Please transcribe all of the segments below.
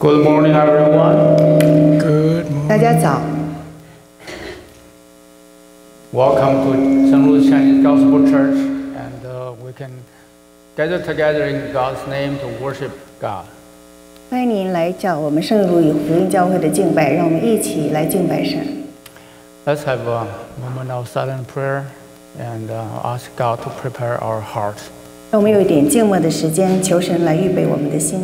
Good morning, everyone. Good morning. 大家早， Welcome to St. Louis Chinese Gospel Church, and we can gather together in God's name to worship God. 欢迎您来到我们圣路易福音教会的敬拜，让我们一起来敬拜神。 Let's have a moment of silent prayer and ask God to prepare our hearts. 让我们有一点静默的时间，求神来预备我们的心。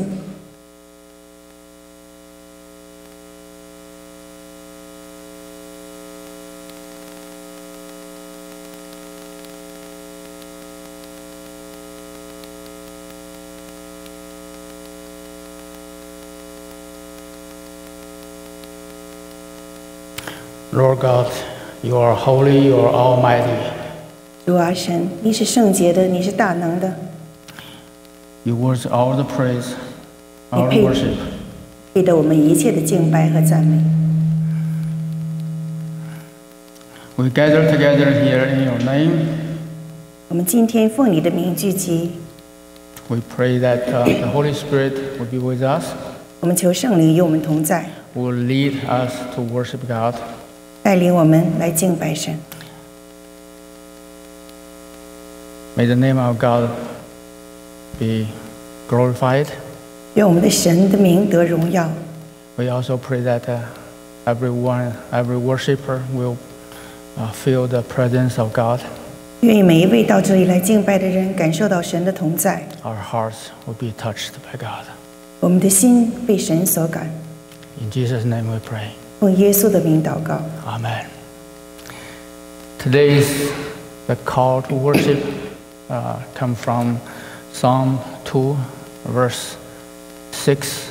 Lord God, you are holy, you are almighty. 主啊，神，你是圣洁的，你是大能的， You worth all the praise, all the 你配 worship. 配得我们一切的敬拜和赞美。 We gather together here in your name. 我们今天奉你的名聚集， We pray that the Holy Spirit will be with us, 我们求圣灵与我们同在， will lead us to worship God. 带领我们来敬拜神。 May the name of God be glorified. 愿我们的神的名得荣耀。 We also pray that everyone, every worshiper will feel the presence of God. 愿意每一位到这里来敬拜的人感受到神的同在， Our hearts will be touched by God. 我们的心被神所感。 In Jesus' name we pray. 奉耶稣的名祷告。 Amen. Today's the call to worship come from Psalm 2, verse 6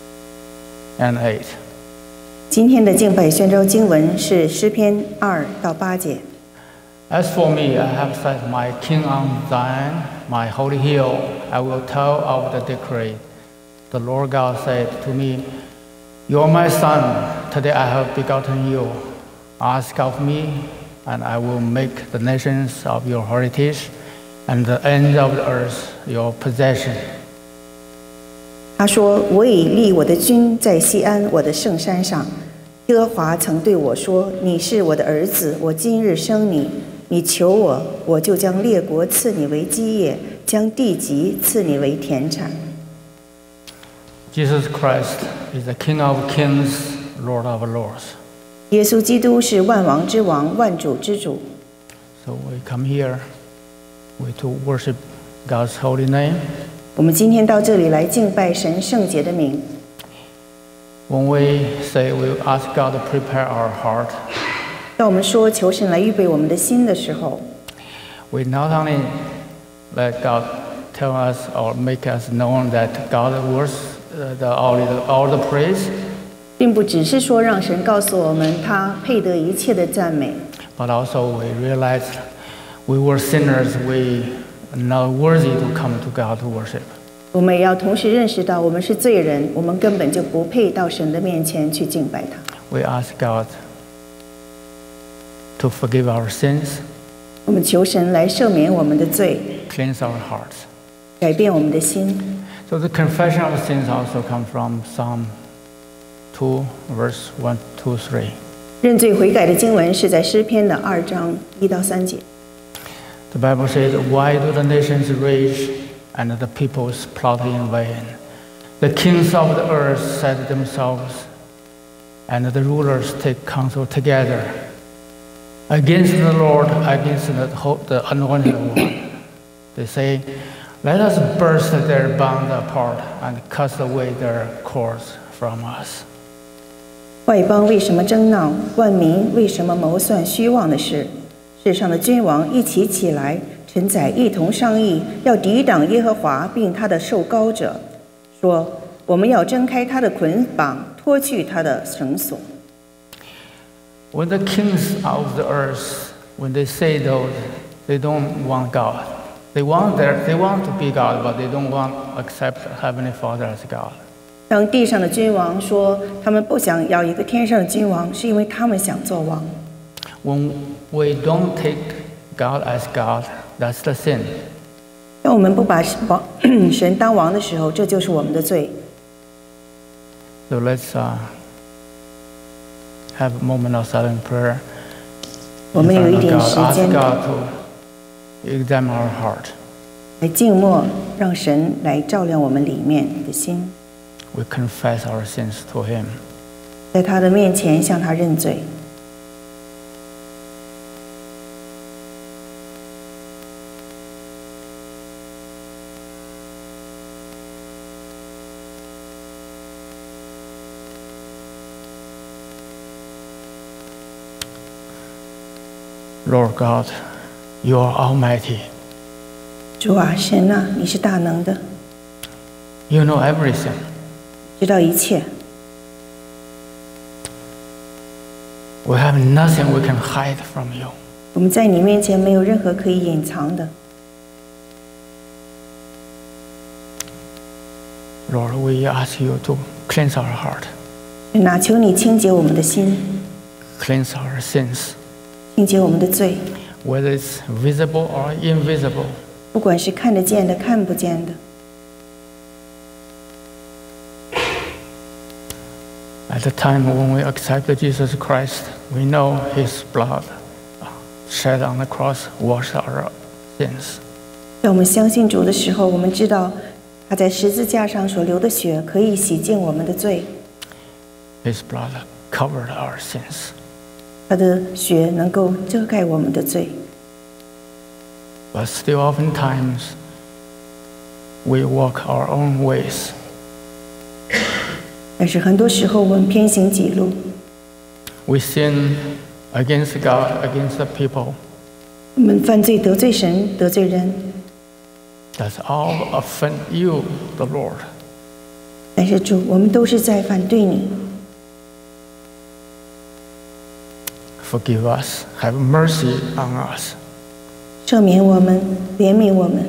and 8. 今天的敬拜宣召经文是诗篇2到8节。 As for me, I have set my king on Zion, my holy hill. I will tell of the decree. The Lord God said to me, You are my son. Today I have begotten you. Ask of me, and I will make the nations of your heritage, and the ends of the earth your possession. 他说：“我已立我的君在西安，我的圣山上。耶和华曾对我说：你是我的儿子，我今日生你。你求我，我就将列国赐你为基业，将地级赐你为田产。” Jesus Christ is the King of kings, Lord of lords. 耶稣基督是万王之王，万主之主。 So we come here to worship God's holy name. 我们今天到这里来敬拜神圣洁的名。 When we say we ask God to prepare our heart, 当我们说求神来预备我们的心的时候， we not only let God tell us or make us know that God worth all the praise, 并不只是说让神告诉我们他配得一切的赞美， but also we realize we were sinners, we are not worthy to come to God to worship. 我们也要同时认识到我们是罪人，我们根本就不配到神的面前去敬拜他。 We ask God to forgive our sins, 我们求神来赦免我们的罪， cleanse our hearts. 改变我们的心。 So the confession of sins also comes from Psalm 2, verse 1, 2, 3. 认罪悔改的经文是在诗篇的2章1到3节。 The Bible says, Why do the nations rage and the peoples plot in vain? The kings of the earth set themselves, and the rulers take counsel together against the Lord, against the anointed one. They say, Let us burst their bonds apart and cast away their cords from us. 外邦为什么争闹？万民为什么谋算虚妄的事？世上的君王一起起来，臣宰一同商议，要抵挡耶和华并他的受膏者，说：我们要挣开他的捆绑，脱去他的绳索。 When the kings of the earth, when they say those, they don't want God. They want to be God, but they don't want to accept Heavenly Father as God. 当地上的君王说他们不想要一个天上的君王，是因为他们想做王。 When we don't take God as God, that's the sin. 当我们不把神当王的时候，这就是我们的罪。 So let's have a moment of silent prayer. 我们有一点时 Ask 间 God to examine our heart. 来静默，让神来照亮我们里面的心， We confess our sins to Him. 在他的面前向他认罪。 Lord God, You are Almighty. 主啊，神啊，你是大能的， You know everything. 知道一切， We have nothing we can hide from You. 我们在你面前没有任何可以隐藏的。 Lord, we ask You to cleanse our heart, 神啊，求你清洁我们的心， cleanse our sins, 清洁我们的罪， whether it's visible or invisible. 不管是看得见的、看不见的。 At the time when we accept Jesus Christ, we know His blood shed on the cross washed our sins. 在我们相信主的时候，我们知道他在十字架上所流的血可以洗净我们的罪， His blood covered our sins. 他的血能够遮盖我们的罪。 But still oftentimes, we walk our own ways. 但是很多时候我们偏行己路， We sin against God, against the people. 我们犯罪得罪神，得罪人。 That's all offend You, the Lord. 但是主，我们都是在反对你， Forgive us, have mercy on us. 赦免我们，怜悯我们，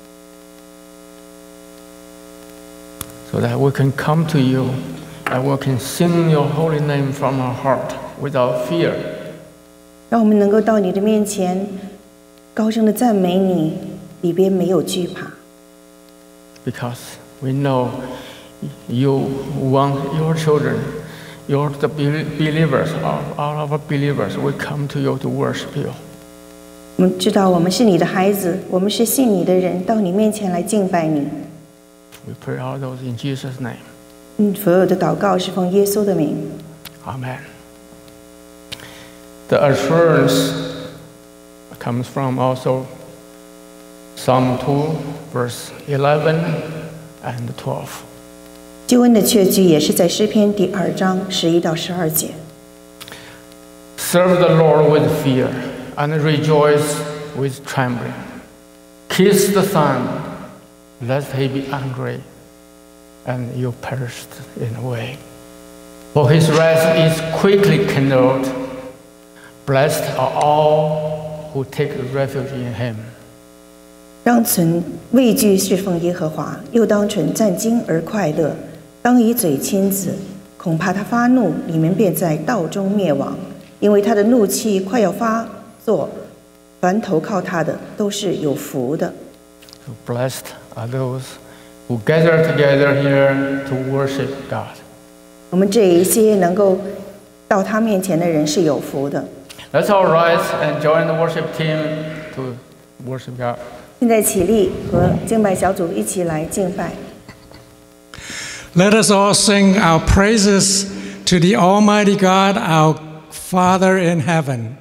So that we can come to You and we can sing Your holy name from our heart without fear. 让我们能够到你的面前，高声的赞美你，里边没有惧怕。 Because we know You want Your children, You're the believers, all of our believers, we come to You to worship You. 我们知道我们是你的孩子，我们是信你的人，到你面前来敬拜你。 We pray all those in Jesus' name. 所有的祷告是奉耶稣的名。 Amen. The assurance comes from also Psalm 2, verse 11 and 12. 救恩的确据也是在诗篇第2章11到12节。 Serve the Lord with fear and rejoice with trembling. Kiss the Son, lest He be angry and you perished in the way. For His wrath is quickly kindled. Blessed are all who take refuge in Him. 当存畏惧侍奉耶和华，又当存战惊而快乐。当以嘴亲子，恐怕他发怒，你们便在道中灭亡。因为他的怒气快要发作，凡投靠他的都是有福的。 So blessed are those who gather together here to worship God. 我们这一些能够到他面前的人是有福的。 Let's all rise and join the worship team to worship God. 现在起立，和敬拜小组一起来敬拜。 Let us all sing our praises to the Almighty God, our Father in heaven.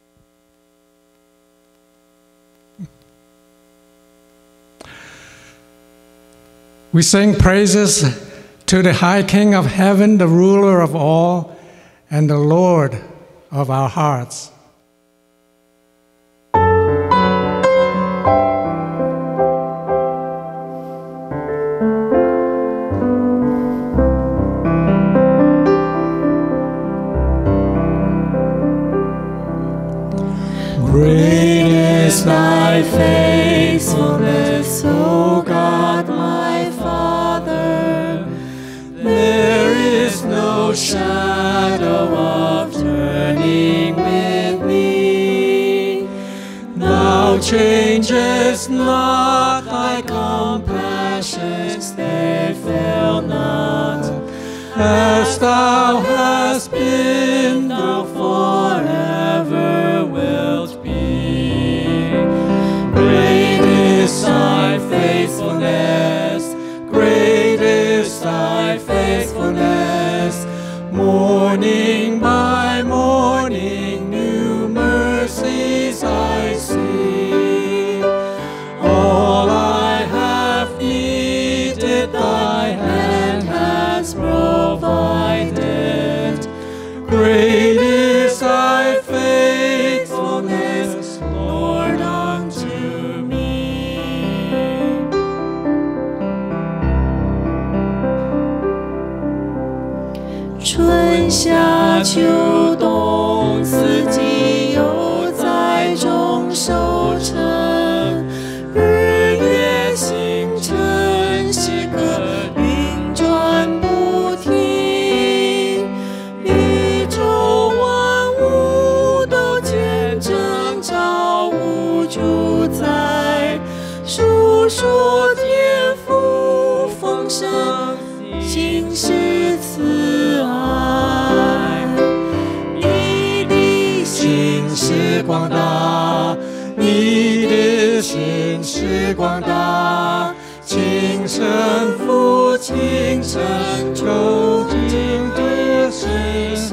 We sing praises to the High King of heaven, the ruler of all, and the Lord of our hearts. Great is thy faithfulness, O God, my Father. There is no shadow of turning with thee. Thou changest not, thy compassions, they fail not. faithfulness. Morning by morning, new mercies I see. All I have needed, thy hand has provided. Great is thy faithfulness, Lord, unto me. 春夏秋冬，四季有在中收成。日月星辰，时刻运转不停。宇宙万物都见证造物主宰，述说天父丰盛心事慈爱。你的心是广大，你的心是广大，清晨父，清晨究竟的是神。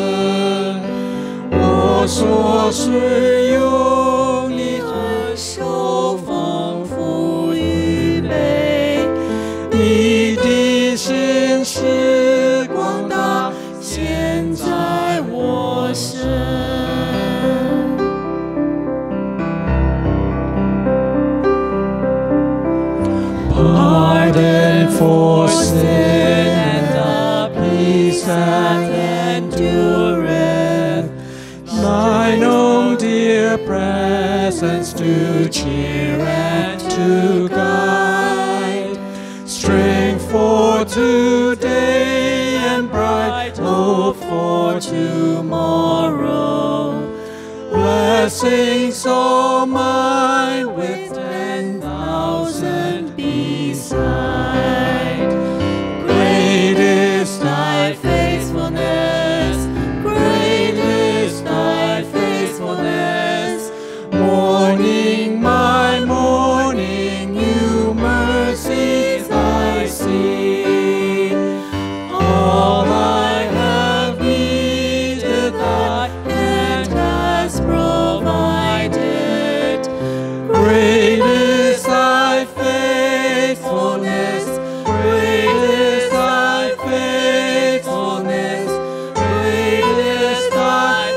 我所是有你的手丰富预备，你的心是广大，现在我身。Pardon for sin and the peace that endureth, thine own dear presence to cheer and to guide, strength for today and bright hope for tomorrow, blessings all mine with 10,000 beside. Great is thy faithfulness, great is thy faithfulness. Morning by morning, new mercies I see. All I have needed, thy hand has provided. Great is thy faithfulness, great is thy faithfulness, great is thy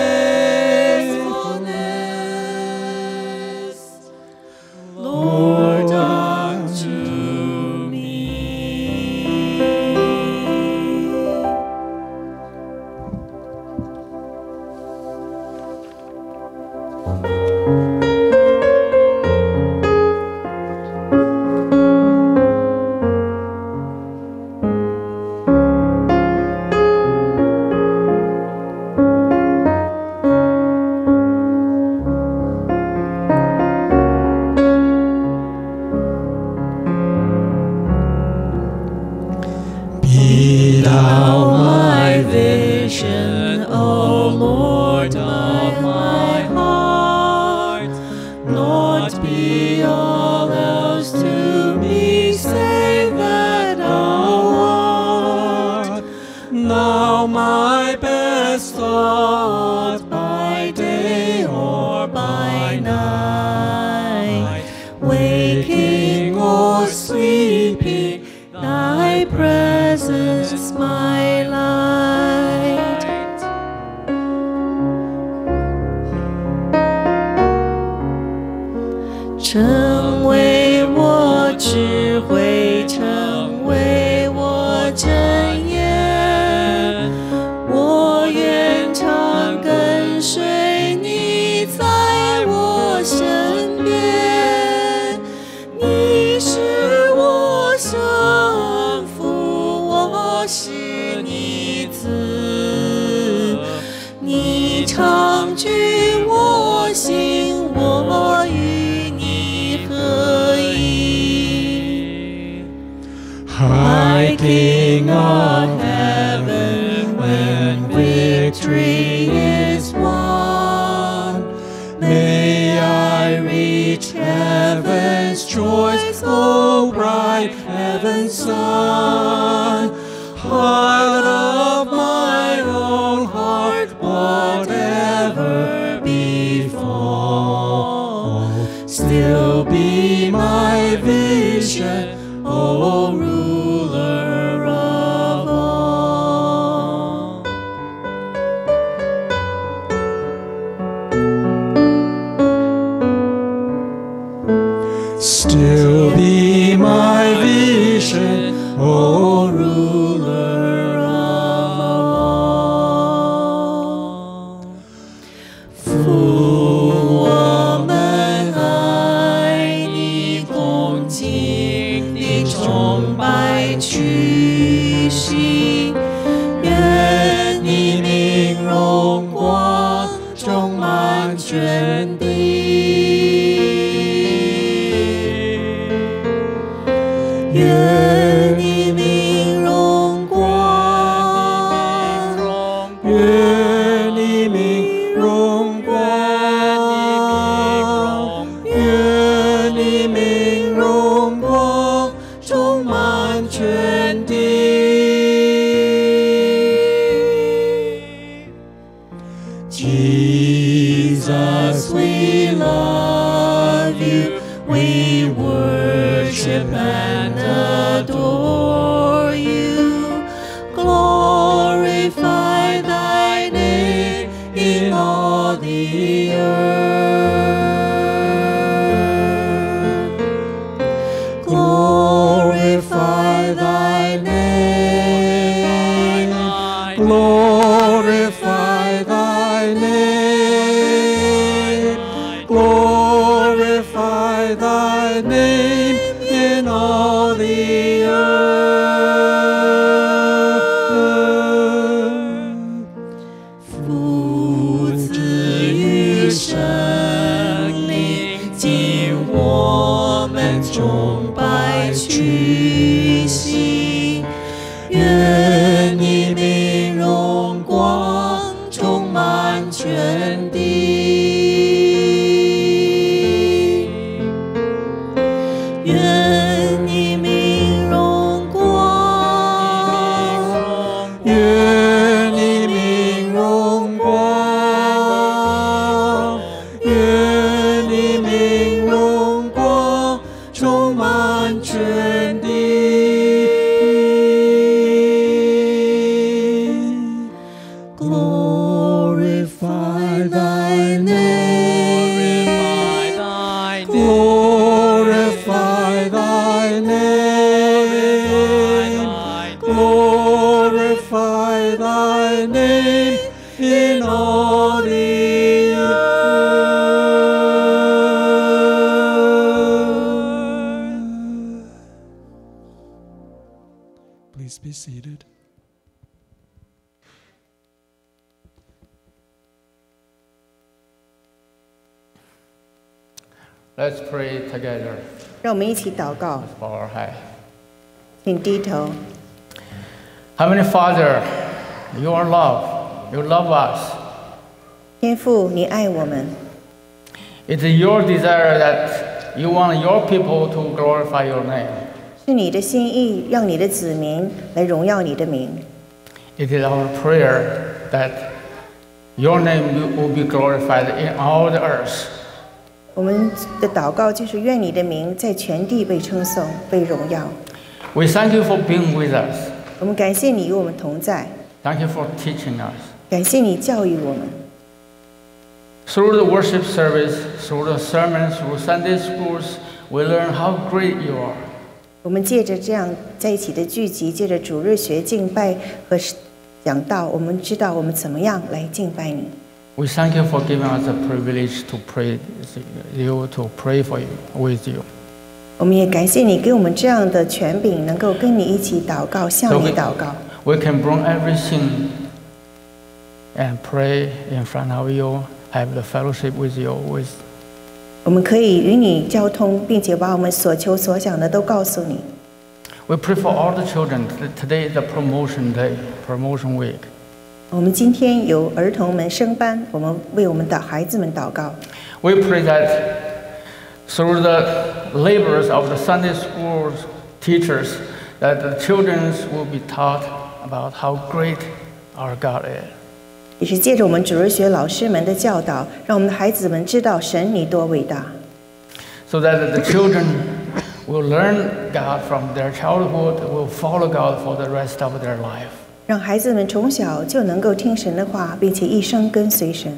faithfulness, Lord, unto me. Be thou my vision, O Lord of my heart, not be all else to me save that thou art. Thou my best thought by day or by night, waking or sleeping, thy presence my light. 成为我智慧，成为我真言，我愿常跟随你在我身边。你是我生父，我是你子，你常居我心，我与你合一。High King of heaven, when victory is won, may I reach heaven's joys, O bright heaven's sun. heart of my own heart, whatever befall, still be my vision, O ruler of all. Still be my vision, O ruler of all.父，我们爱你，恭敬地崇拜屈膝，愿你名荣光充满全地。愿你名荣光，愿你名荣光，愿你名荣光充满全地。Jesus, we love you, we worship and adore you. Glorify thy name in all the earth. Glorify thy name. Glorify thy name. Glorify thy name in all the earth. 父子与圣灵，今我们崇拜屈膝，愿你名荣光充满全地。愿你名荣光，愿你名荣光，愿你名荣光充满全地。Glorify thy name. Glorify thy name. Glorify thy name in all the earth. Please be seated. Let's pray together. 让我们一起祷告， Bow our head. 请低头。 Heavenly Father, you are love. You love us. 天父，你爱我们， It is your desire that you want your people to glorify your name. 是你的心意，让你的子民来荣耀你的名。 It is our prayer that your name will be glorified in all the earth. 我们的祷告就是愿你的名在全地被称颂、被荣耀。 We thank you for being with us. 我们感谢你与我们同在， Thank you for teaching us. 感谢你教育我们。 Through the worship service, through the sermons, through Sunday schools, we learn how great you are. 我们借着这样在一起的聚集，借着主日学敬拜和讲道，我们知道我们怎么样来敬拜你。 We thank you for giving us the privilege to pray you, to pray for you, with you. 我们也感谢你给我们这样的权柄，能够跟你一起祷告，向你祷告。 We can bring everything and pray in front of you, have the fellowship with you. 我们可以与你交通，并且把我们所求所想的都告诉你。 We pray for all the children. Today is the promotion day, promotion week. 我们今天有儿童们升班，我们为我们的孩子们祷告。 We pray that through the labors of the Sunday school teachers, that the children will be taught about how great our God is. 也是借着我们主日学老师们的教导，让我们的孩子们知道神你多伟大。 So that the children will learn God from their childhood, will follow God for the rest of their life. 让孩子们从小就能够听神的话，并且一生跟随神。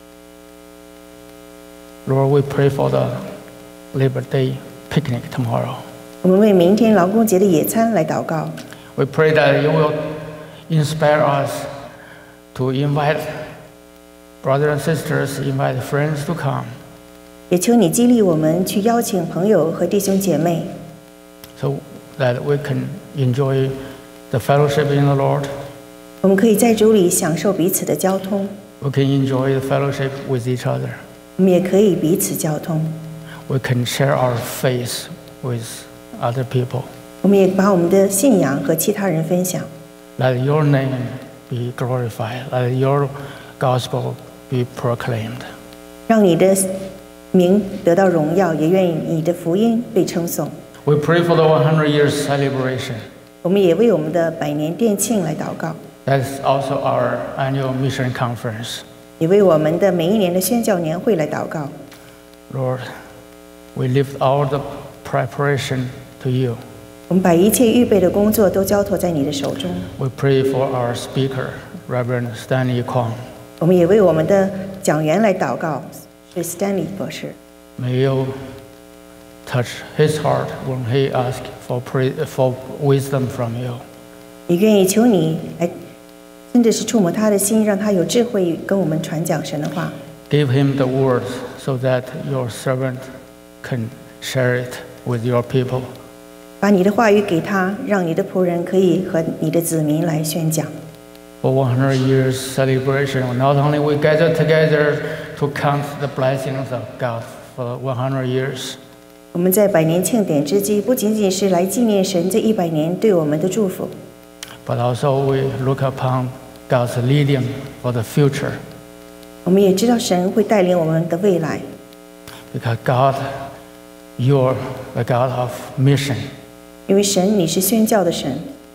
Lord, we pray for the Labor Day picnic tomorrow. 我们为明天劳工节的野餐来祷告。 We pray that you will inspire us to invite brothers and sisters, invite friends to come. 也求你激励我们去邀请朋友和弟兄姐妹， So that we can enjoy the fellowship in the Lord. 我们可以在主里享受彼此的交通， We can enjoy the fellowship with each other. 我们也可以彼此交通， We can share our faith with other people. 我们也把我们的信仰和其他人分享。 Let your name be glorified. Let your gospel be proclaimed. 让你的名得到荣耀，也愿意你的福音被称颂。 We pray for the 100 years celebration. 我们也为我们的百年殿庆来祷告， That's also our annual mission conference. 也为我们的每一年的宣教年会来祷告。 Lord, we lift all the preparation to you. 我们把一切预备的工作都交托在你的手中。 We pray for our speaker, Reverend Stanley Kwong. 我们也为我们的讲员来祷告，是 Stanley 博士。 May you touch his heart when he asks for wisdom from you. 也愿意求你来，真的是触摸他的心，让他有智慧跟我们传讲神的话。 Give him the words so that your servant can share it with your people. 把你的话语给他，让你的仆人可以和你的子民来宣讲。 For 100 years celebration, not only we gather together to count the blessings of God for 100 years, 我们在百年庆典之际，不仅仅是来纪念神这100年对我们的祝福， but also we look upon God's leading for the future. 我们也知道神会带领我们的未来， Because God, you're the God of mission. 因为神你是宣教的神，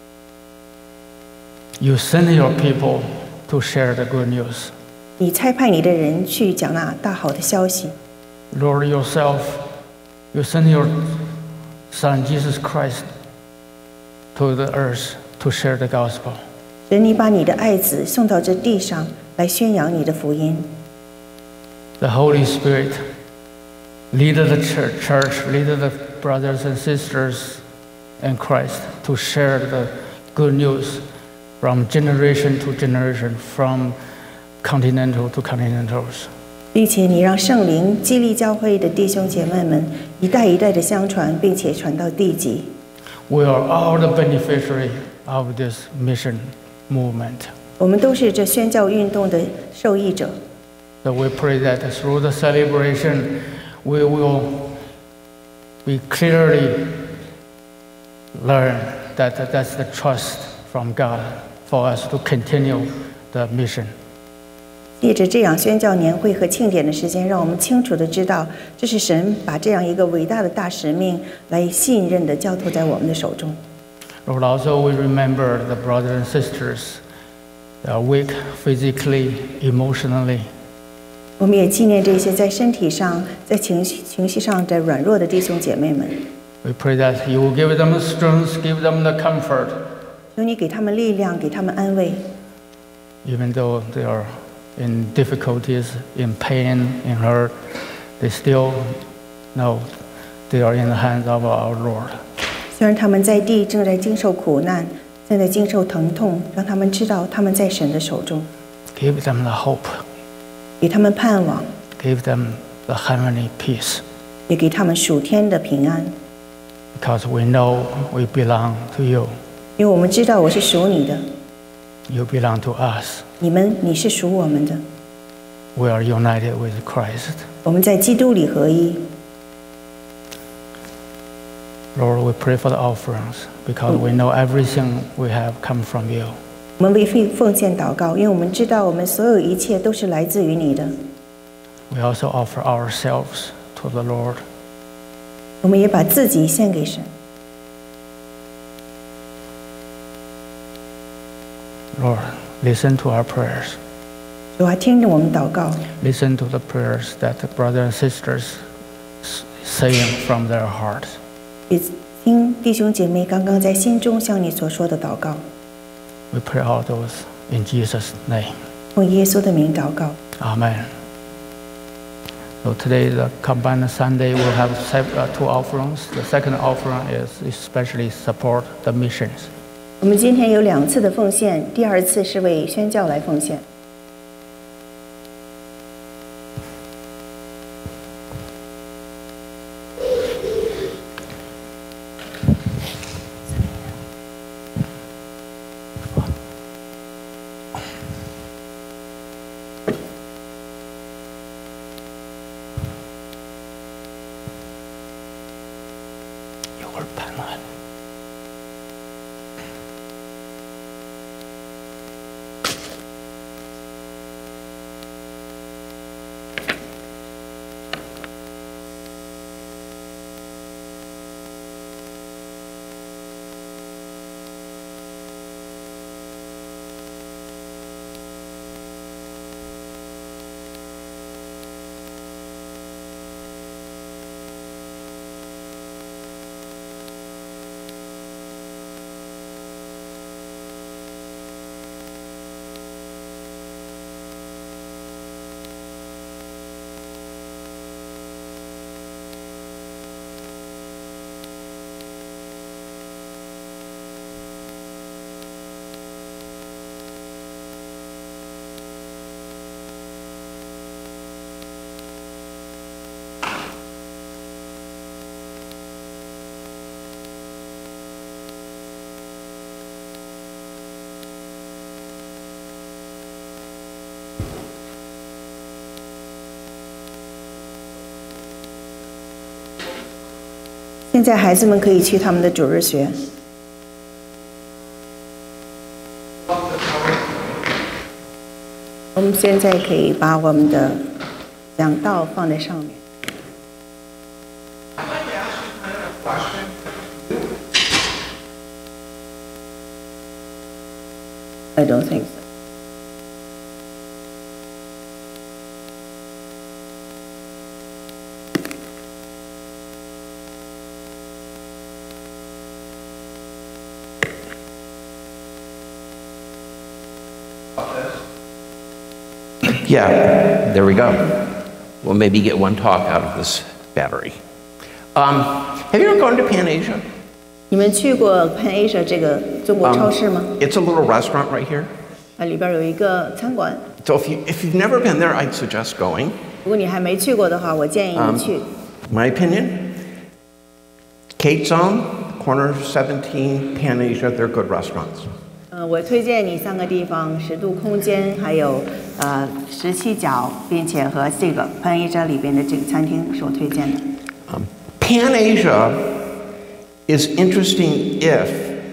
You send your people to share the good news. 你差派你的人去讲那大好的消息。 Lord, yourself, you send your Son, Jesus Christ, to the earth to share the gospel. 神，你把你的爱子送到这地上来宣扬你的福音。 The Holy Spirit lead the church, lead the brothers and sisters in Christ to share the good news from generation to generation, from continental to continentals. 并且你让圣灵激励教会的弟兄姐妹们一代一代的相传，并且传到地极。 We are all the beneficiary of this mission movement. 我们都是这宣教运动的受益者。 So we pray that through the celebration, we will be clearly learn that that's the trust from God for us to continue the mission. 借着这样宣教年会和庆典的时间，让我们清楚地知道，这是神把这样一个伟大的大使命来信任地交托在我们的手中。 Lord, also we remember the brothers and sisters that are weak physically, emotionally. 我们也纪念这些在身体上、在情绪上的软弱的弟兄姐妹们。 We pray that you will give them the strength, give them the comfort, 求你给他们力量，给他们安慰。 even though they are in difficulties, in pain, in hurt, they still know they are in the hands of our Lord. 虽然他们在地正在经受苦难，正在经受疼痛，让他们知道他们在神的手中， Give them the hope, 给他们盼望， give them the heavenly peace, 也给他们属天的平安。 because we know we belong to you. 因为我们知道我是属你的， You belong to us. 你是属我们的。 We are united with Christ. 我们在基督里合一。 Lord, we pray for the offerings because we know everything we have come from you. 我们为奉献祷告，因为我们知道我们所有一切都是来自于你的。 We also offer ourselves to the Lord. 我们也把自己献给神。 Lord, listen to our prayers. 主啊，听着我们祷告， Listen to the prayers that the brothers and sisters saying from their hearts. 也听弟兄姐妹刚刚在心中向你所说的祷告。 We pray all those in Jesus' name. 奉耶稣的名祷告。 Amen. So today, the combined Sunday, we'll have 2 offerings. The second offering is especially support the missions. 我们今天有2次的奉献，第2次是为宣教来奉献。 现在孩子们可以去他们的主日学。我们现在可以把我们的讲道放在上面。I don't think so. Yeah, there we go. We'll maybe get one talk out of this battery. Have you ever gone to Pan Asia? 你们去过 Pan Asia 这个中国超市吗？ It's a little restaurant right here. 里边有一个餐馆。 So if you've never been there, I'd suggest going. 如果你还没去过的话，我建议你去。 My opinion, Kate Zone, Corner 17, Pan Asia, they're good restaurants. 我推荐你3个地方：10度空间，还有17角，并且和这个 Pan Asia 里边的这个餐厅是我推荐的。 Pan Asia is interesting if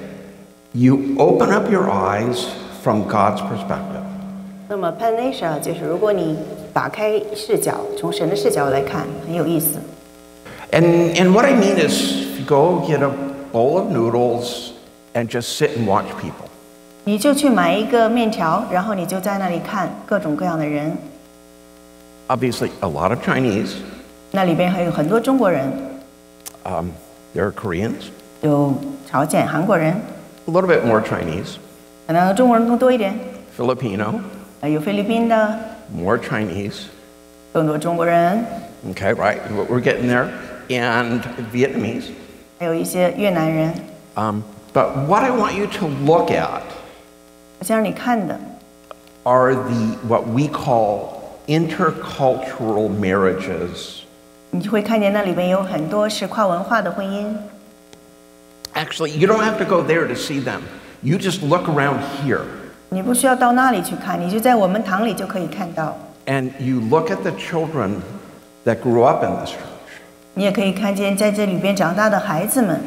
you open up your eyes from God's perspective. 那么 Pan Asia 就是如果你打开视角，从神的视角来看，很有意思。 And what I mean is, go get a bowl of noodles and just sit and watch people. 你就去买一个面条，然后你就在那里看各种各样的人。 Obviously, a lot of Chinese. 那里边还有很多中国人。 There are Koreans. 有朝鲜、韩国人。 A little bit more Chinese. 可能中国人更多一点。 Filipino. 有菲律宾的。 More Chinese. 更多中国人。 Okay, right. We're getting there. And Vietnamese. 还有一些越南人。 But what I want you to look at 我想让你看的 are what we call intercultural marriages. 你会看见那里边有很多是跨文化的婚姻。 Actually, you don't have to go there to see them. You just look around here. 你不需要到那里去看，你就在我们堂里就可以看到。 And you look at the children that grew up in this church. 你也可以看见在这里边长大的孩子们。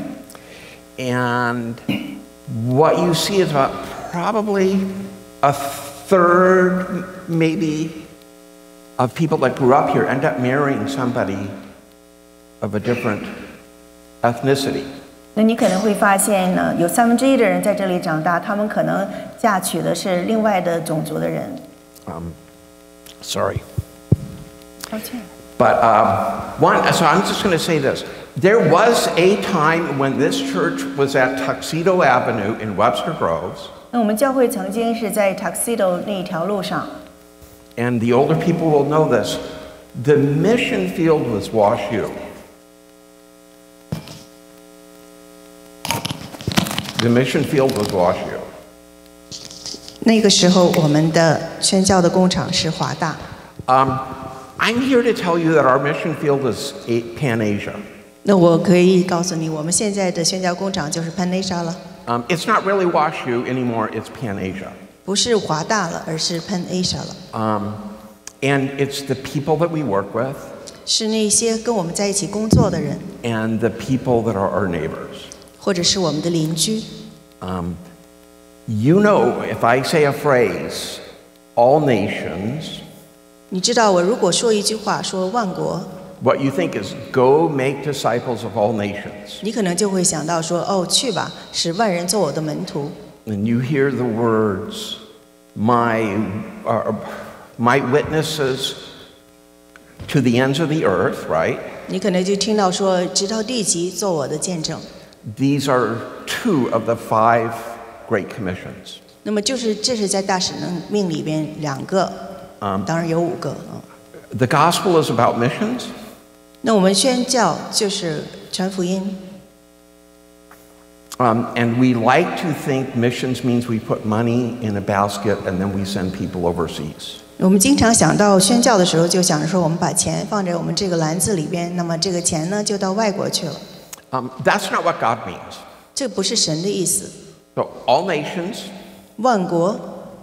And what you see is about probably a third, maybe, of people that grew up here end up marrying somebody of a different ethnicity. 那你可能会发现呢，有1/3的人在这里长大，他们可能嫁娶的是另外的种族的人。 Sorry. 抱歉。 But so I'm just going to say this. There was a time when this church was at Tuxedo Avenue in Webster Groves. 那我们教会曾经是在 Tuxedo 那条路上。 And the older people will know this. The mission field was Wash U. The mission field was Wash U. 那个时候，我们的宣教的工厂是华大。 I'm here to tell you that our mission field is Pan Asia. 那我可以告诉你，我们现在的宣教工厂就是 Pan Asia 了。 It's not really Wash U anymore. It's Pan Asia. 不是华大了，而是 Pan Asia 了。 And it's the people that we work with. 是那些跟我们在一起工作的人。 And the people that are our neighbors. 或者是我们的邻居。 You know, if I say a phrase, all nations. 你知道，我如果说一句话，说万国。 What you think is go make disciples of all nations. 你可能就会想到说，哦，去吧，使万人做我的门徒。 And you hear the words, my witnesses to the ends of the earth, right? 你可能就听到说，直到地极做我的见证。 These are 2 of the 5 Great Commissions. 那么这是在大使命里边2个，当然有5个。 The gospel is about missions. 那我们宣教就是传福音。 And we like to think missions means we put money in a basket and then we send people overseas. 我们经常想到宣教的时候，就想着说，我们把钱放在我们这个篮子里边，那么这个钱呢就到外国去了。 That's not what God means. 这不是神的意思。 So all nations. 万国。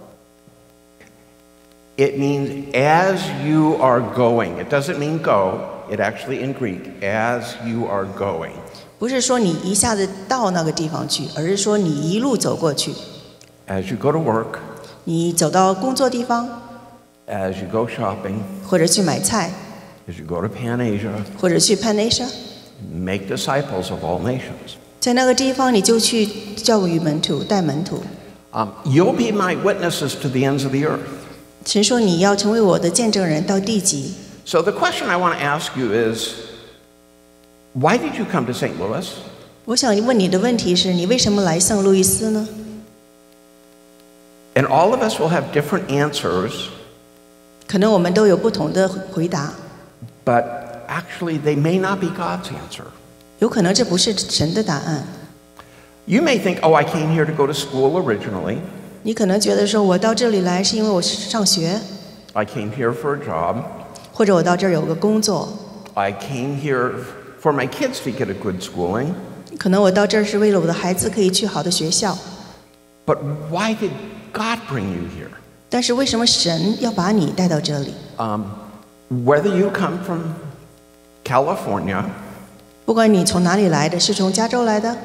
It means as you are going. It doesn't mean go. It actually in Greek, as you are going. 不是说你一下子到那个地方去，而是说你一路走过去。 As you go to work. 你走到工作地方。 As you go shopping. 或者去买菜。 As you go to Pan Asia. 或者去 Pan Asia. Make disciples of all nations. 在那个地方，你就去教育门徒，带门徒。 You'll be my witnesses to the ends of the earth. 神说你要成为我的见证人到地极。 So the question I want to ask you is, why did you come to St. Louis? 我想问你的问题是，你为什么来圣路易斯呢？ And all of us will have different answers. 可能我们都有不同的回答。 But actually, they may not be God's answer. 有可能这不是神的答案。 You may think, oh, I came here to go to school originally. 你可能觉得说，我到这里来是因为我上学。 I came here for a job. 或者我到这儿有个工作。 I came here for my kids to get a good schooling. 可能我到这儿是为了我的孩子可以去好的学校。 But why did God bring you here? 但是为什么神要把你带到这里？ Whether you come from California. 不管你从哪里来的，是从加州来的。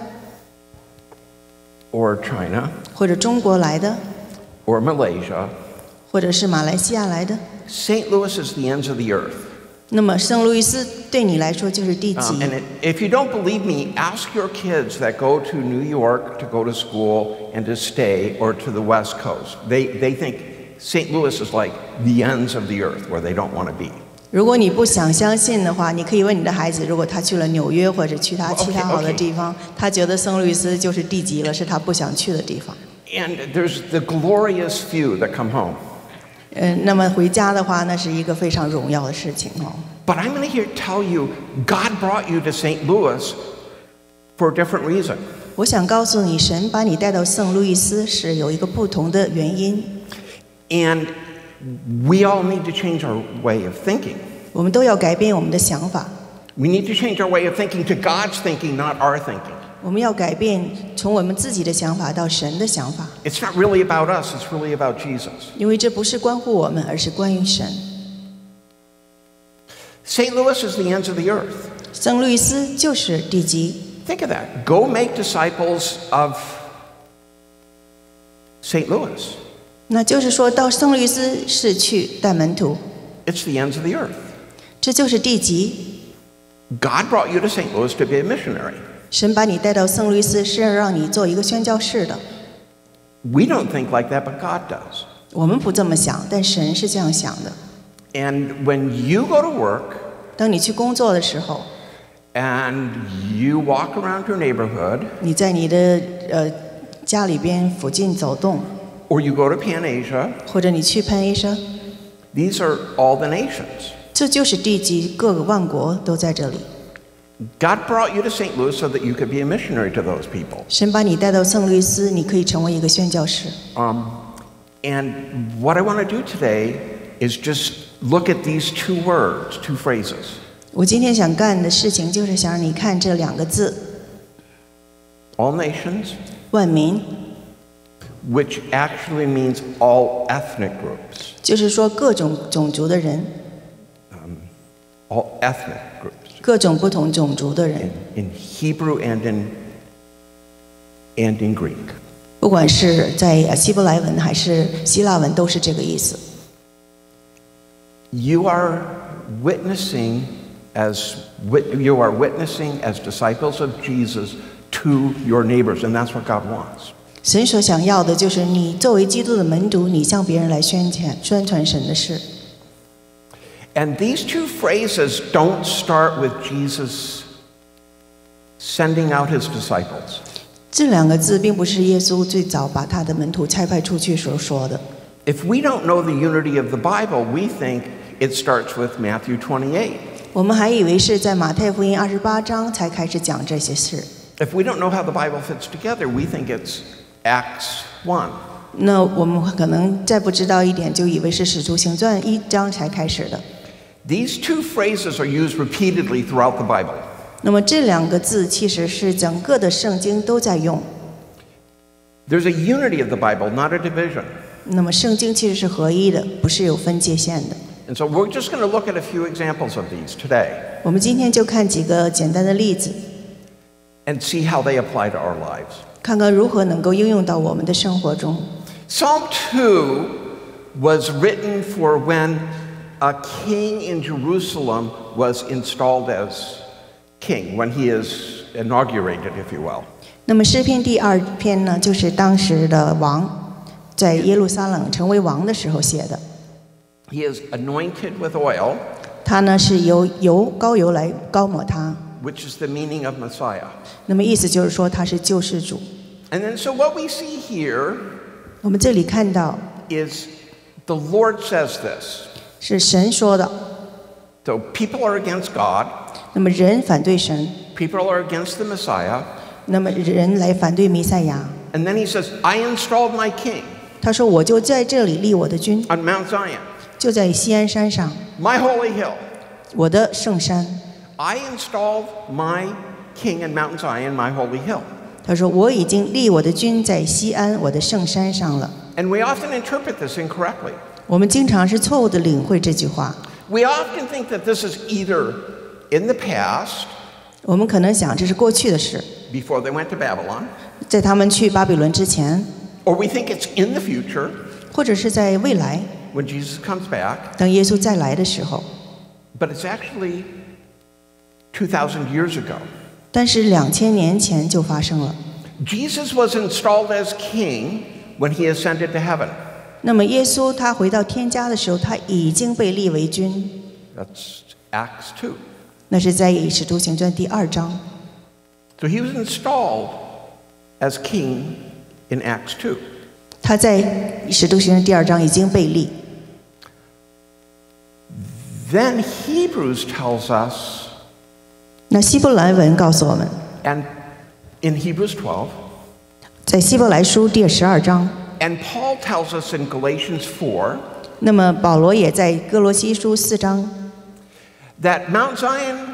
Or China. 或者中国来的。 Or Malaysia. 或者是马来西亚来的。 St. Louis is the ends of the earth. 那么圣路易斯对你来说就是地极。 And if you don't believe me, ask your kids that go to New York to go to school and to stay, or to the West Coast. They think St. Louis is like the ends of the earth where they don't want to be. 如果你不想相信的话，你可以问你的孩子，如果他去了纽约或者去他其他好的地方，他觉得圣路易斯就是地极了，是他不想去的地方。 And there's the glorious few that come home. 那么回家的话，那是一个非常荣耀的事情哦。 But I'm going to tell you, God brought you to St. Louis for a different reason. 我想告诉你，神把你带到圣路易斯是有一个不同的原因。 And we all need to change our way of thinking. 我们都要改变我们的想法。 We need to change our way of thinking to God's thinking, not our thinking. 我们要改变从我们自己的想法到神的想法。 It's not really about us, it's really about Jesus. 因为这不是关乎我们，而是关于神。 St. Louis is the ends of the earth. 圣路易斯就是地极。 Think of that. Go make disciples of St. Louis. 那就是说到圣路易斯是去带门徒。 It's the ends of the earth. 这就是地极。 God brought you to St. Louis to be a missionary. 神把你带到圣路易斯是让你做一个宣教士的。 We don't think like that, but God does. 我们不这么想，但神是这样想的。 And when you go to work 当你去工作的时候， and you walk around your neighborhood, 你在你的家里边附近走动， or you go to Pan Asia, 或者你去潘 Asia， these are all the nations. 这就是地级各个万国都在这里。 God brought you to St. Louis so that you could be a missionary to those people. 神把你带到圣路易斯，你可以成为一个宣教士。 And what I want to do today is just look at these 2 words, 2 phrases. 我今天想干的事情就是想让你看这2个字 All nations, 万民， which actually means all ethnic groups. 就是说各种种族的人， All ethnic groups. 各种不同种族的人， In Hebrew and in Greek. 不管是在希伯来文还是希腊文，都是这个意思。 You are witnessing as disciples of Jesus to your neighbors, and that's what God wants. 神所想要的就是你作为基督的门徒，你向别人来宣传神的事。 And these 2 phrases don't start with Jesus sending out his disciples. 这2个字并不是耶稣最早把他的门徒差派出去所说的。 If we don't know the unity of the Bible, we think it starts with Matthew 28. 我们还以为是在马太福音28章才开始讲这些事。 If we don't know how the Bible fits together, we think it's Acts 1. 那我们可能再不知道一点，就以为是使徒行传1章才开始的。 These 2 phrases are used repeatedly throughout the Bible. 那么这2个字其实是整个的圣经都在用。 There's a unity of the Bible, not a division. 那么圣经其实是合一的，不是有分界线的。 And so we're just going to look at a few examples of these today 我们今天就看几个简单的例子， and see how they apply to our lives. 看看如何能够应用到我们的生活中。 Psalm 2 was written for when a king in Jerusalem was installed as king, when he is inaugurated, if you will. 那么诗篇第2篇呢，就是当时的王在耶路撒冷成为王的时候写的。 He is anointed with oil, 他呢是由膏油来膏抹他， which is the meaning of Messiah. 那么意思就是说他是救世主。 And then so what we see here 我们这里看到 is the Lord says this. 是神说的， So people are against God, 那么人反对神， people are against the Messiah, 那么人来反对弥赛亚。 and then he says, I installed my king 他说我就在这里立我的君， on Mount Zion, 就在西安山上， my holy hill. 我的圣山。 I installed my king in Mount Zion, my holy hill. 他说我已经立我的君在西安我的圣山上了。 And we often interpret this incorrectly. 我们经常是错误的领会这句话， We often think that this is either in the past, 我们可能想这是过去的事， before they went to Babylon, 在他们去巴比伦之前， or we think it's in the future 或者是在未来， when Jesus comes back, 当耶稣再来的时候。 but it's actually 2,000 years ago. 但是2000年前就发生了。 Jesus was installed as king when he ascended to heaven. 那么耶稣他回到天家的时候，他已经被立为君， That's Acts 2. 那是在使徒行传第2章。 So he was installed as king in Acts 2. 他在使徒行传第2章已经被立。 Then Hebrews tells us, 那希伯来文告诉我们， and in Hebrews 12, 在希伯来书第12章， and Paul tells us in Galatians 4, 那么保罗也在哥罗西书4章， that Mount Zion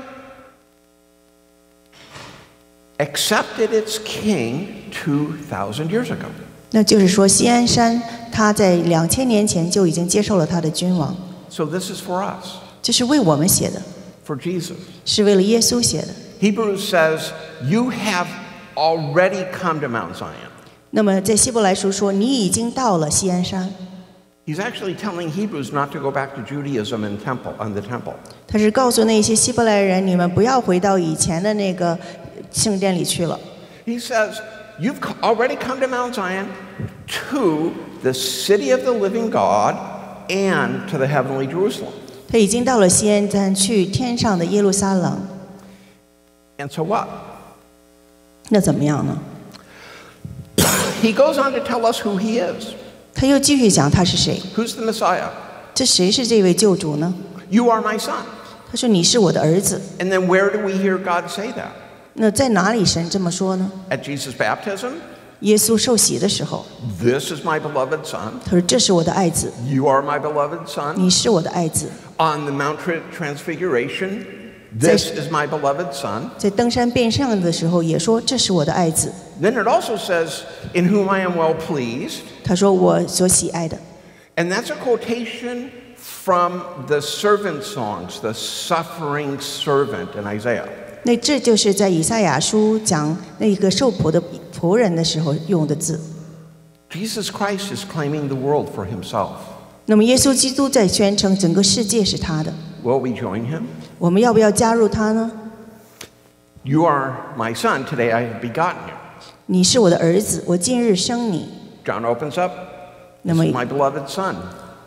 accepted its king 2,000 years ago. 那就是说西安山他在2000年前就已经接受了他的君王， So this is for us, 这是为我们写的， for Jesus. 是为了耶稣写的。 Hebrews says, you have already come to Mount Zion. 那么在希伯来书说，你已经到了西安山， He's actually telling Hebrews not to go back to Judaism and the temple. 他是告诉那些希伯来人，你们不要回到以前的那个圣殿里去了。 He says, you've already come to Mount Zion, to the city of the living God, and to the heavenly Jerusalem. 他已经到了西安山，去天上的耶路撒冷。 And so what? 那怎么样呢？ He goes on to tell us who he is. 他又继续讲他是谁， Who's the Messiah? 这谁是这位救主呢？ You are my son. 他说你是我的儿子。 And then where do we hear God say that? 那在哪里神这么说呢？ At Jesus' baptism? 耶稣受洗的时候， This is my beloved son. 他说这是我的爱子， You are my beloved son. 你是我的爱子。 On the Mount Transfiguration, this is my beloved son. 在登山变相的时候也说这是我的爱子。 Then it also says, in whom I am well pleased. 他说我所喜爱的。 And that's a quotation from the servant songs, the suffering servant in Isaiah. 那这就是在以赛亚书讲那个受苦的仆人的时候用的字。 Jesus Christ is claiming the world for himself. 那么耶稣基督在宣称整个世界是他的， Will we join him? 我们要不要加入他呢？ You are my son, today I have begotten you. 你是我的儿子，我今日生你。 John opens up, 那 this 么 is my beloved son.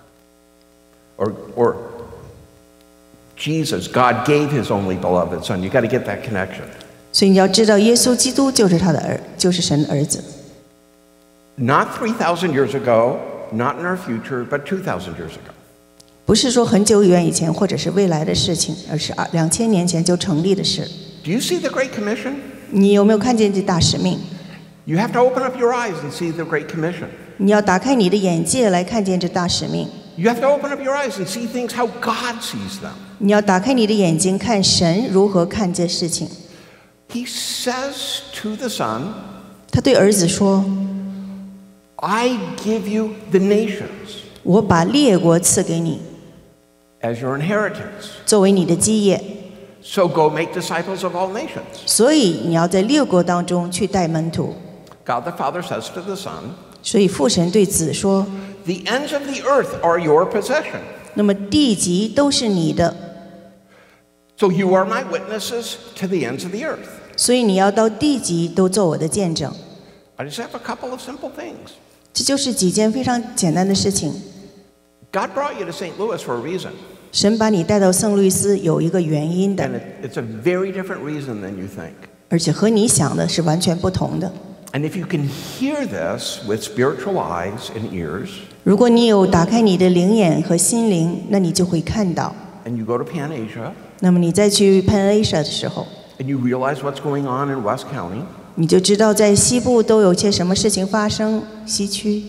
Or Jesus, God gave his only beloved son. You got to get that connection. 所以你要知道，耶稣基督就是他的就是神的儿子。 Not 3,000 years ago, not in our future, but 2,000 years ago. 不是说很久远以前或者是未来的事情，而是2000年前就成立的事。 Do you see the Great Commission? 你有没有看见这大使命？ You have to open up your eyes and see the Great Commission. 你要打开你的眼界来看见这大使命。 You have to open up your eyes and see things how God sees them. 你要打开你的眼睛，看神如何看这事情。 He says to the Son, 他对儿子说 I give you the nations 我把列国赐给你， as your inheritance. 作为你的基业， So go make disciples of all nations. 所以你要在六国当中去带门徒。 God the Father says to the Son, 所以父神对子说， the ends of the earth are your possession. 那么地极都是你的， So you are my witnesses to the ends of the earth. 所以你要到地极都做我的见证。 I just have a couple of simple things. 这就是几件非常简单的事情。 God brought you to St. Louis for a reason. 神把你带到圣路易斯有一个原因的， And it's a very different reason than you think. 而且和你想的是完全不同的。 And if you can hear this with spiritual eyes and ears, 如果你有打开你的灵眼和心灵，那你就会看到。 and you go to Pan Asia, 那么你再去 Pan Asia 的时候， and you realize what's going on in West County, 你就知道在西部都有些什么事情发生。西区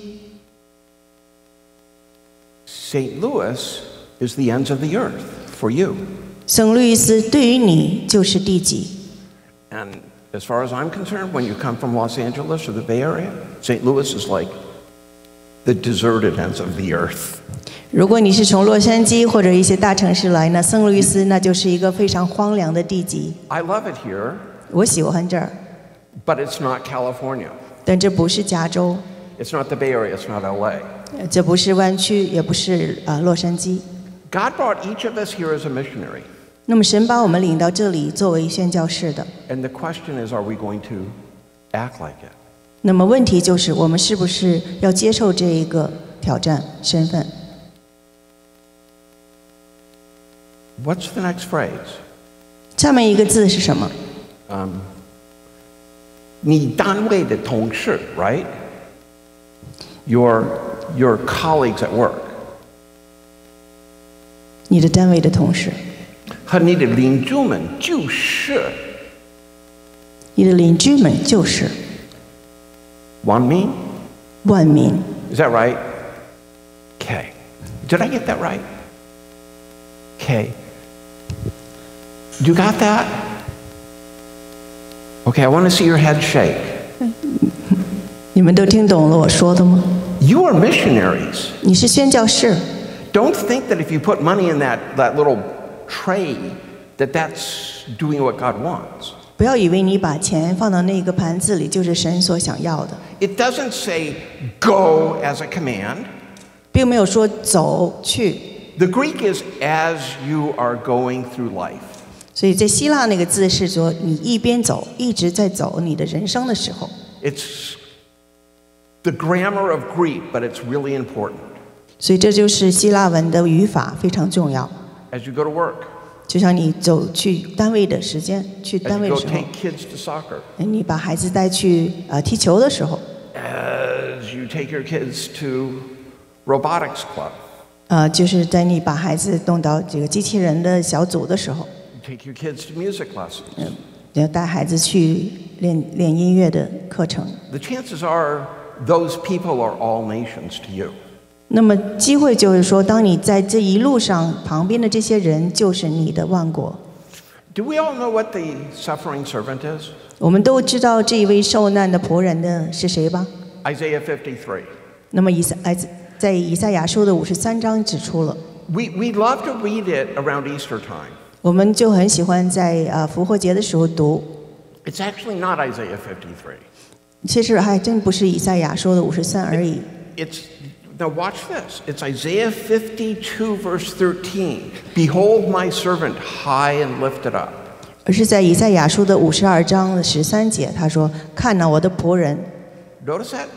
St. Louis is the ends of the earth for you. 圣路易斯对于你就是地极。 And as far as I'm concerned, when you come from Los Angeles or the Bay Area, St. Louis is like the deserted ends of the earth. 如果你是从洛杉矶或者一些大城市来呢，圣路易斯那就是一个非常荒凉的地极。 I love it here, 我喜欢这儿， but it's not California. 但这不是加州， It's not the Bay Area, it's not LA. 这不是湾区，也不是洛杉矶。 God brought each of us here as a missionary. 那么神把我们领到这里作为宣教士的， And the question is, are we going to act like it? 那么问题就是我们是不是要接受这一个挑战身份？ What's the next phrase? 下面一个字是什么？ 你单位的同事, right? Your colleagues at work. 你的单位的同事， 和你的邻居们就是你的邻居们就是万民. 万民。 Is that right? Okay. Did I get that right? Okay. You got that? Okay, I want to see your head shake. 你们都听懂了我说的吗？ You are missionaries. 你是宣教士， Don't think that if you put money in that little tray, that's doing what God wants. 不要以为你把钱放到那个盘子里就是神所想要的， It doesn't say go as a command. 并没有说走去。 The Greek is as you are going through life. 所以在希腊那个字是说，你一边走，一直在走你的人生的时候。 It's the grammar of Greek, but it's really important. 所以这就是希腊文的语法非常重要。 As you go to work, 就像你走去单位的时间，去 as 单位 you 的 go 时候， take kids to soccer, 你把孩子带去踢球的时候， as you take your kids to robotics club, 就是在你把孩子动到这个机器人的小组的时候， you take your kids to music lessons. 要带孩子去练音乐的课程。 The chances are those people are all nations to you. 那么机会就是说，当你在这一路上旁边的这些人，就是你的万国。 Do we all know what the suffering servant is? 我们都知道这一位受难的仆人的是谁吧？ Isaiah 53. 那么在以赛亚书的53章指出了， We love to read it around Easter time. 我们就很喜欢在复活节的时候读。 It's actually not Isaiah 53. 其实还真不是以赛亚书的53而已。 Now watch this. It's Isaiah 52 verse 13. Behold my servant high and lifted up. 而是在以赛亚书的52章的13节，他说：“看哪，我的仆人。” Notice that?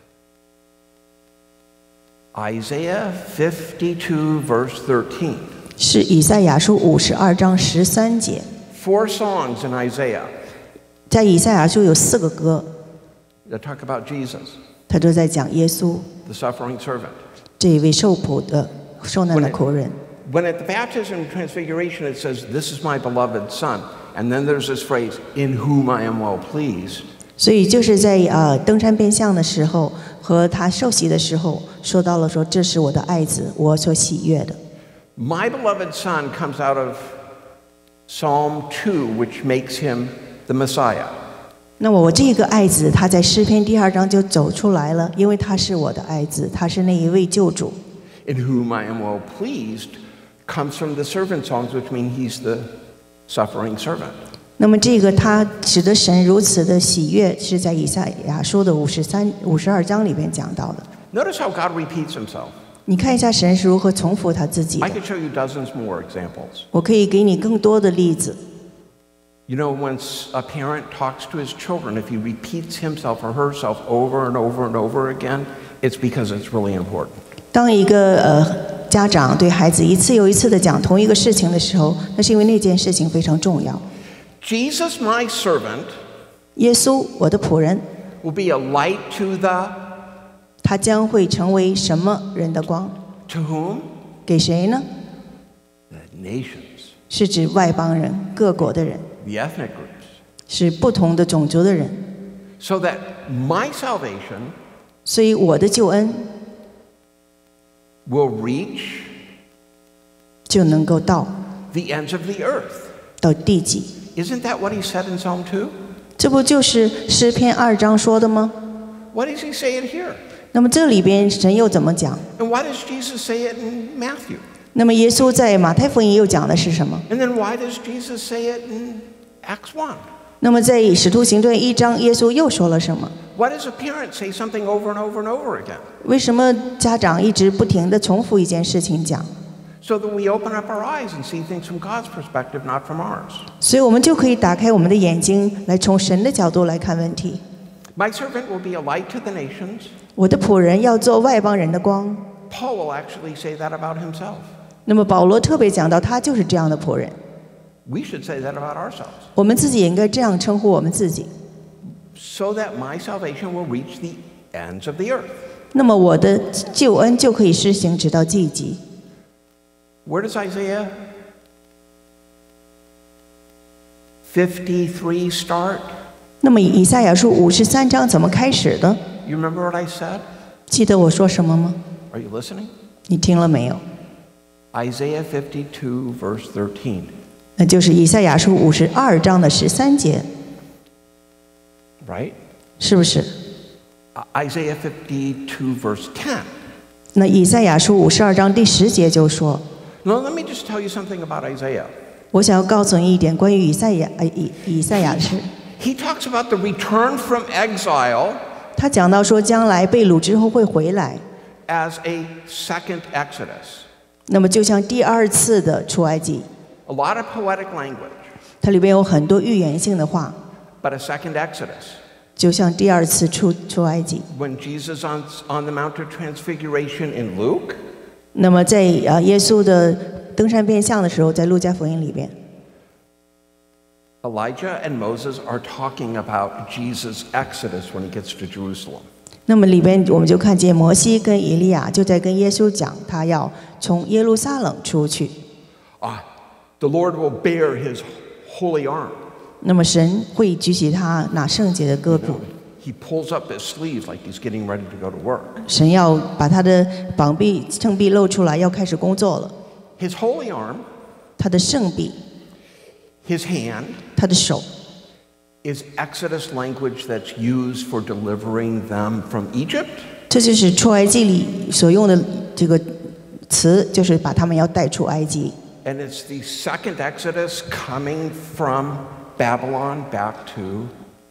Isaiah 52 verse 13. 是以赛亚书52章13节。 4 songs in Isaiah 在以赛亚书有4个歌， that talk about Jesus, 他都在讲耶稣 the suffering servant. 这一位受难的仆人。 When at the baptism and transfiguration it says, "This is my beloved son," and then there's this phrase, "In whom I am well pleased." 所以就是在登山变相的时候和他受洗的时候，说到了说这是我的爱子，我所喜悦的。 My beloved son comes out of Psalm 2, which makes him the Messiah. 那么我这个爱子，他在诗篇第2章就走出来了，因为他是我的爱子，他是那一位救主。 In whom I am well pleased comes from the servant songs, which mean he's the suffering servant. 那么这个他使得神如此的喜悦，是在以赛亚书的52章里边讲到的。 Notice how God repeats himself. 你看一下神是如何重复他自己 I 的。 could show you dozens more examples. 我可以给你更多的例子。 You know, when a parent talks to his children, if he repeats himself or herself over and over and over again, it's because it's really important. 当一个家长对孩子一次又一次的讲同一个事情的时候，那是因为那件事情非常重要。 Jesus, my servant, 耶稣，我的仆人， will be a light to the, 他将会成为什么人的光？ to whom? 给谁呢？ The nations, 是指外邦人、各国的人， the ethnic groups. 是不同的种族的人。 So that my salvation 所以我的救恩 will reach 就能够到 the ends of the earth. 到地极。 Isn't that what he said in Psalm 2? 这不就是诗篇2章说的吗？ What does he say it here? 那么这里边神又怎么讲？ And why does Jesus say it in Matthew? 那么耶稣在马太福音又讲的是什么？ And then why does Jesus say it in Acts 1? 那么在使徒行传1章，耶稣又说了什么？ Why does a parent say something over and over and over again? 为什么家长一直不停地重复一件事情讲？ So that we open up our eyes and see things from God's perspective, not from ours. 所以我们就可以打开我们的眼睛，来从神的角度来看问题。 My servant will be a light to the nations. 我的仆人要做外邦人的光。 Paul will actually say that about himself. 那么保罗特别讲到，他就是这样的仆人。 We should say that about ourselves. 我们自己也应该这样称呼我们自己。 So that my salvation will reach the ends of the earth. 那么我的救恩就可以施行直到地极。 Where does Isaiah 53 start? 那么以赛亚书53章怎么开始的？ You remember what I said? 记得我说什么吗？ Are you listening? 你听了没有？ Isaiah 52 verse 13. 那就是以赛亚书52章的13节， Right? 是不是？ Isaiah 52 verse 10. 那以赛亚书52章第10节就说， Now let me just tell you something about Isaiah. 我想要告诉你一点关于以赛亚书。 He talks about the return from exile 他讲到说，将来被掳之后会回来， as a second Exodus. 那么就像第2次的出埃及。 A lot of poetic language. 它里边有很多预言性的话， but a second Exodus. 就像第二次出埃及。 When Jesus on the Mount of Transfiguration in Luke, 那么在耶稣的登山变相的时候，在路加福音里边， Elijah and Moses are talking about Jesus' Exodus when he gets to Jerusalem. 那么里边我们就看见摩西跟以利亚就在跟耶稣讲，他要从耶路撒冷出去。 The Lord will bare his holy arm. 那么神会举起他那圣洁的胳膊， He pulls up his sleeves like he's getting ready to go to work. 神要把他的膀臂、圣臂露出来，要开始工作了。 His holy arm, 他的圣臂， his hand, 他的手， is Exodus language that's used for delivering them from Egypt. 这就是出埃及里所用的这个词，就是把他们要带出埃及。 And it's the second Exodus coming from Babylon back to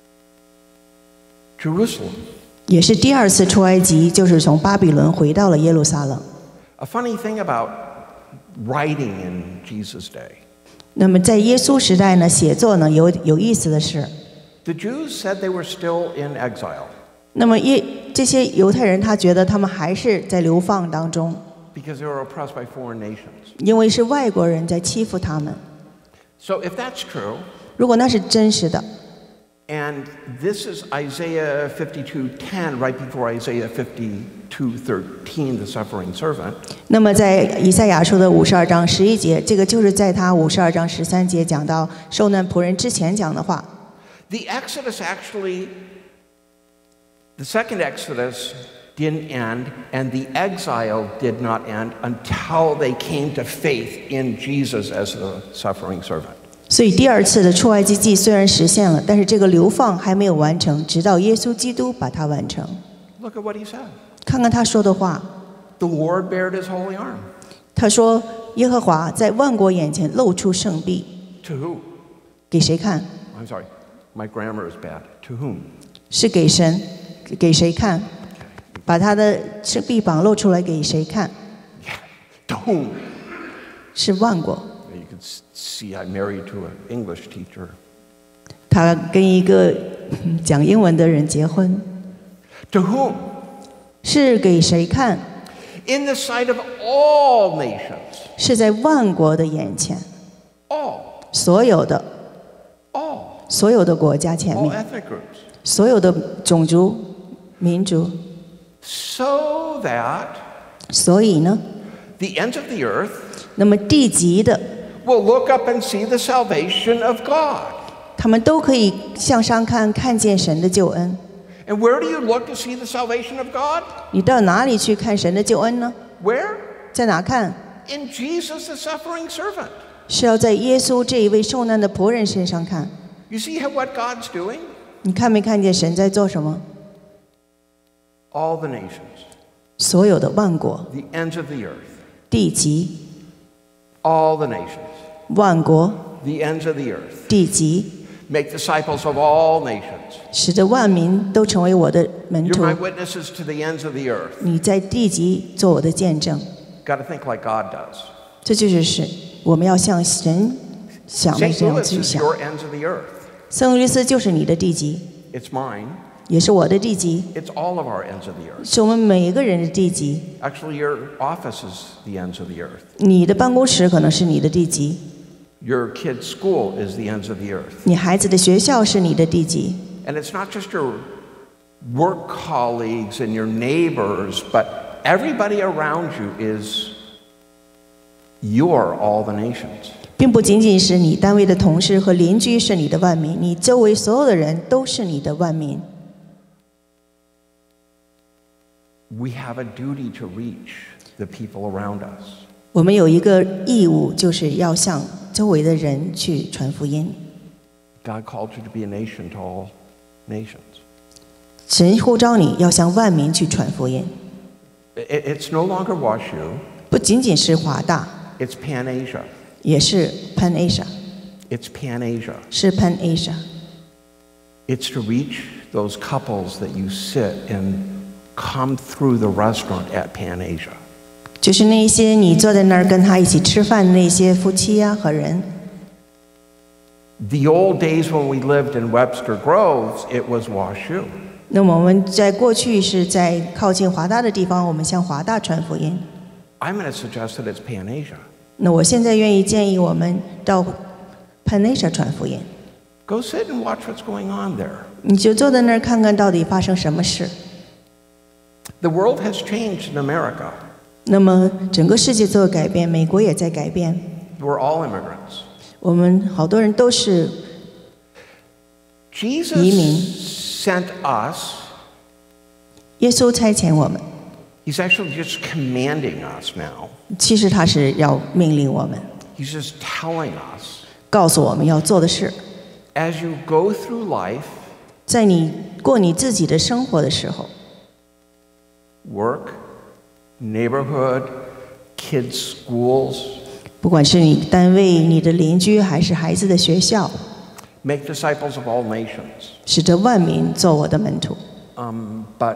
Jerusalem. 也是第二次出埃及，就是从巴比伦回到了耶路撒冷。 A funny thing about writing in Jesus' day. 那么在耶稣时代呢，写作呢有意思的是， The Jews said they were still in exile 那么这些犹太人他觉得他们还是在流放当中， because they were oppressed by foreign nations. 因为是外国人在欺负他们。 So if that's true, 如果那是真实的， and this is Isaiah 52:10, right before Isaiah 52:13, the suffering servant. 那么在以赛亚书的52章11节，这个就是在他52章13节讲到受难仆人之前讲的话。 The Exodus actually, the second Exodus didn't end, and the exile did not end until they came to faith in Jesus as the suffering servant. 所以第二次的出埃及记虽然实现了，但是这个流放还没有完成，直到耶稣基督把它完成。 Look at what he said. 看看他说的话， The Lord bared his holy arm. 他说：“耶和华在万国眼前露出圣臂， To who? 给谁看？ I'm sorry, my grammar is bad. To whom? 是给神，给谁看？把他的圣臂膀露出来给谁看？ To whom? 是万国。 You can see I married to an English teacher. 他跟一个讲英文的人结婚， To whom? 是给谁看？ In the sight of all nations. 是在万国的眼前， All. 所有的 All. 所有的国家前 All 面， ethnic groups. 所有的种族、民族。 So that 所以呢， the ends of the earth 那么地极的， will look up and see the salvation of God. 他们都可以向上看，看见神的救恩。 And where do you look to see the salvation of God? 你到哪里去看神的救恩呢？ Where? 在哪看？ In Jesus, the suffering servant. 是要在耶稣这一位受难的仆人身上看。 You see what God's doing? 你看没看见神在做什么？ All the nations, 所有的万国、 the ends of the earth, 地极、 all the nations, 万国、 the ends of the earth. 地极， Make disciples of all nations. 使得万民都成为我的门 You're 徒。 my witnesses to the ends of the earth. 你在地极做我的见证， Got to think like God does. 这就是我们要向神想的 St. 这样 Louis 去 is 想。 your ends of the earth. 圣路易斯就是你的地极， It's mine. 也是我的地极， It's all of our ends of the earth. 是我们每一个人的地极。 Actually, your office is the ends of the earth. 你的办公室可能是你的地极， Your kid's school is the ends of the earth. 你孩子的学校是你的地极。 And it's not just your work colleagues and your neighbors, but everybody around you is your all the nations. 并不仅仅是你单位的同事和邻居是你的万民，你周围所有的人都是你的万民。 We have a duty to reach the people around us. 我们有一个义务，就是要向周围的人去传福音。 God called you to be a nation to all nations. 神呼召你要向万民去传福音， It's no longer WashU, 不仅仅是华大， it's Pan Asia. 也是 Pan Asia， It's Pan Asia. 是 Pan Asia。 It's to reach those couples that you sit and come through the restaurant at Pan Asia. 就是那些你坐在那儿跟他一起吃饭的那些夫妻啊和人， The old days when we lived in Webster Groves, it was WashU. 那么我们在过去是在靠近华大的地方，我们向华大传福音。 I'm going to suggest that it's Pan-Asia. 那我现在愿意建议我们到 Pan-Asia 传福音。 Go sit and watch what's going on there. 你就坐在那儿看看到底发生什么事。 The world has changed in America. 那么整个世界都有改变，美国也在改变。 We're all immigrants. 我们好多人都是移民。 Jesus sent us. 耶稣差遣我们， He's actually just commanding us now. 其实他是要命令我们， He's just telling us. 告诉我们要做的事。 As you go through life, 在你过你自己的生活的时候， work, neighborhood, kids' schools, 不管是你单位、你的邻居，还是孩子的学校， make disciples of all nations. 使得万民做我的门徒。 But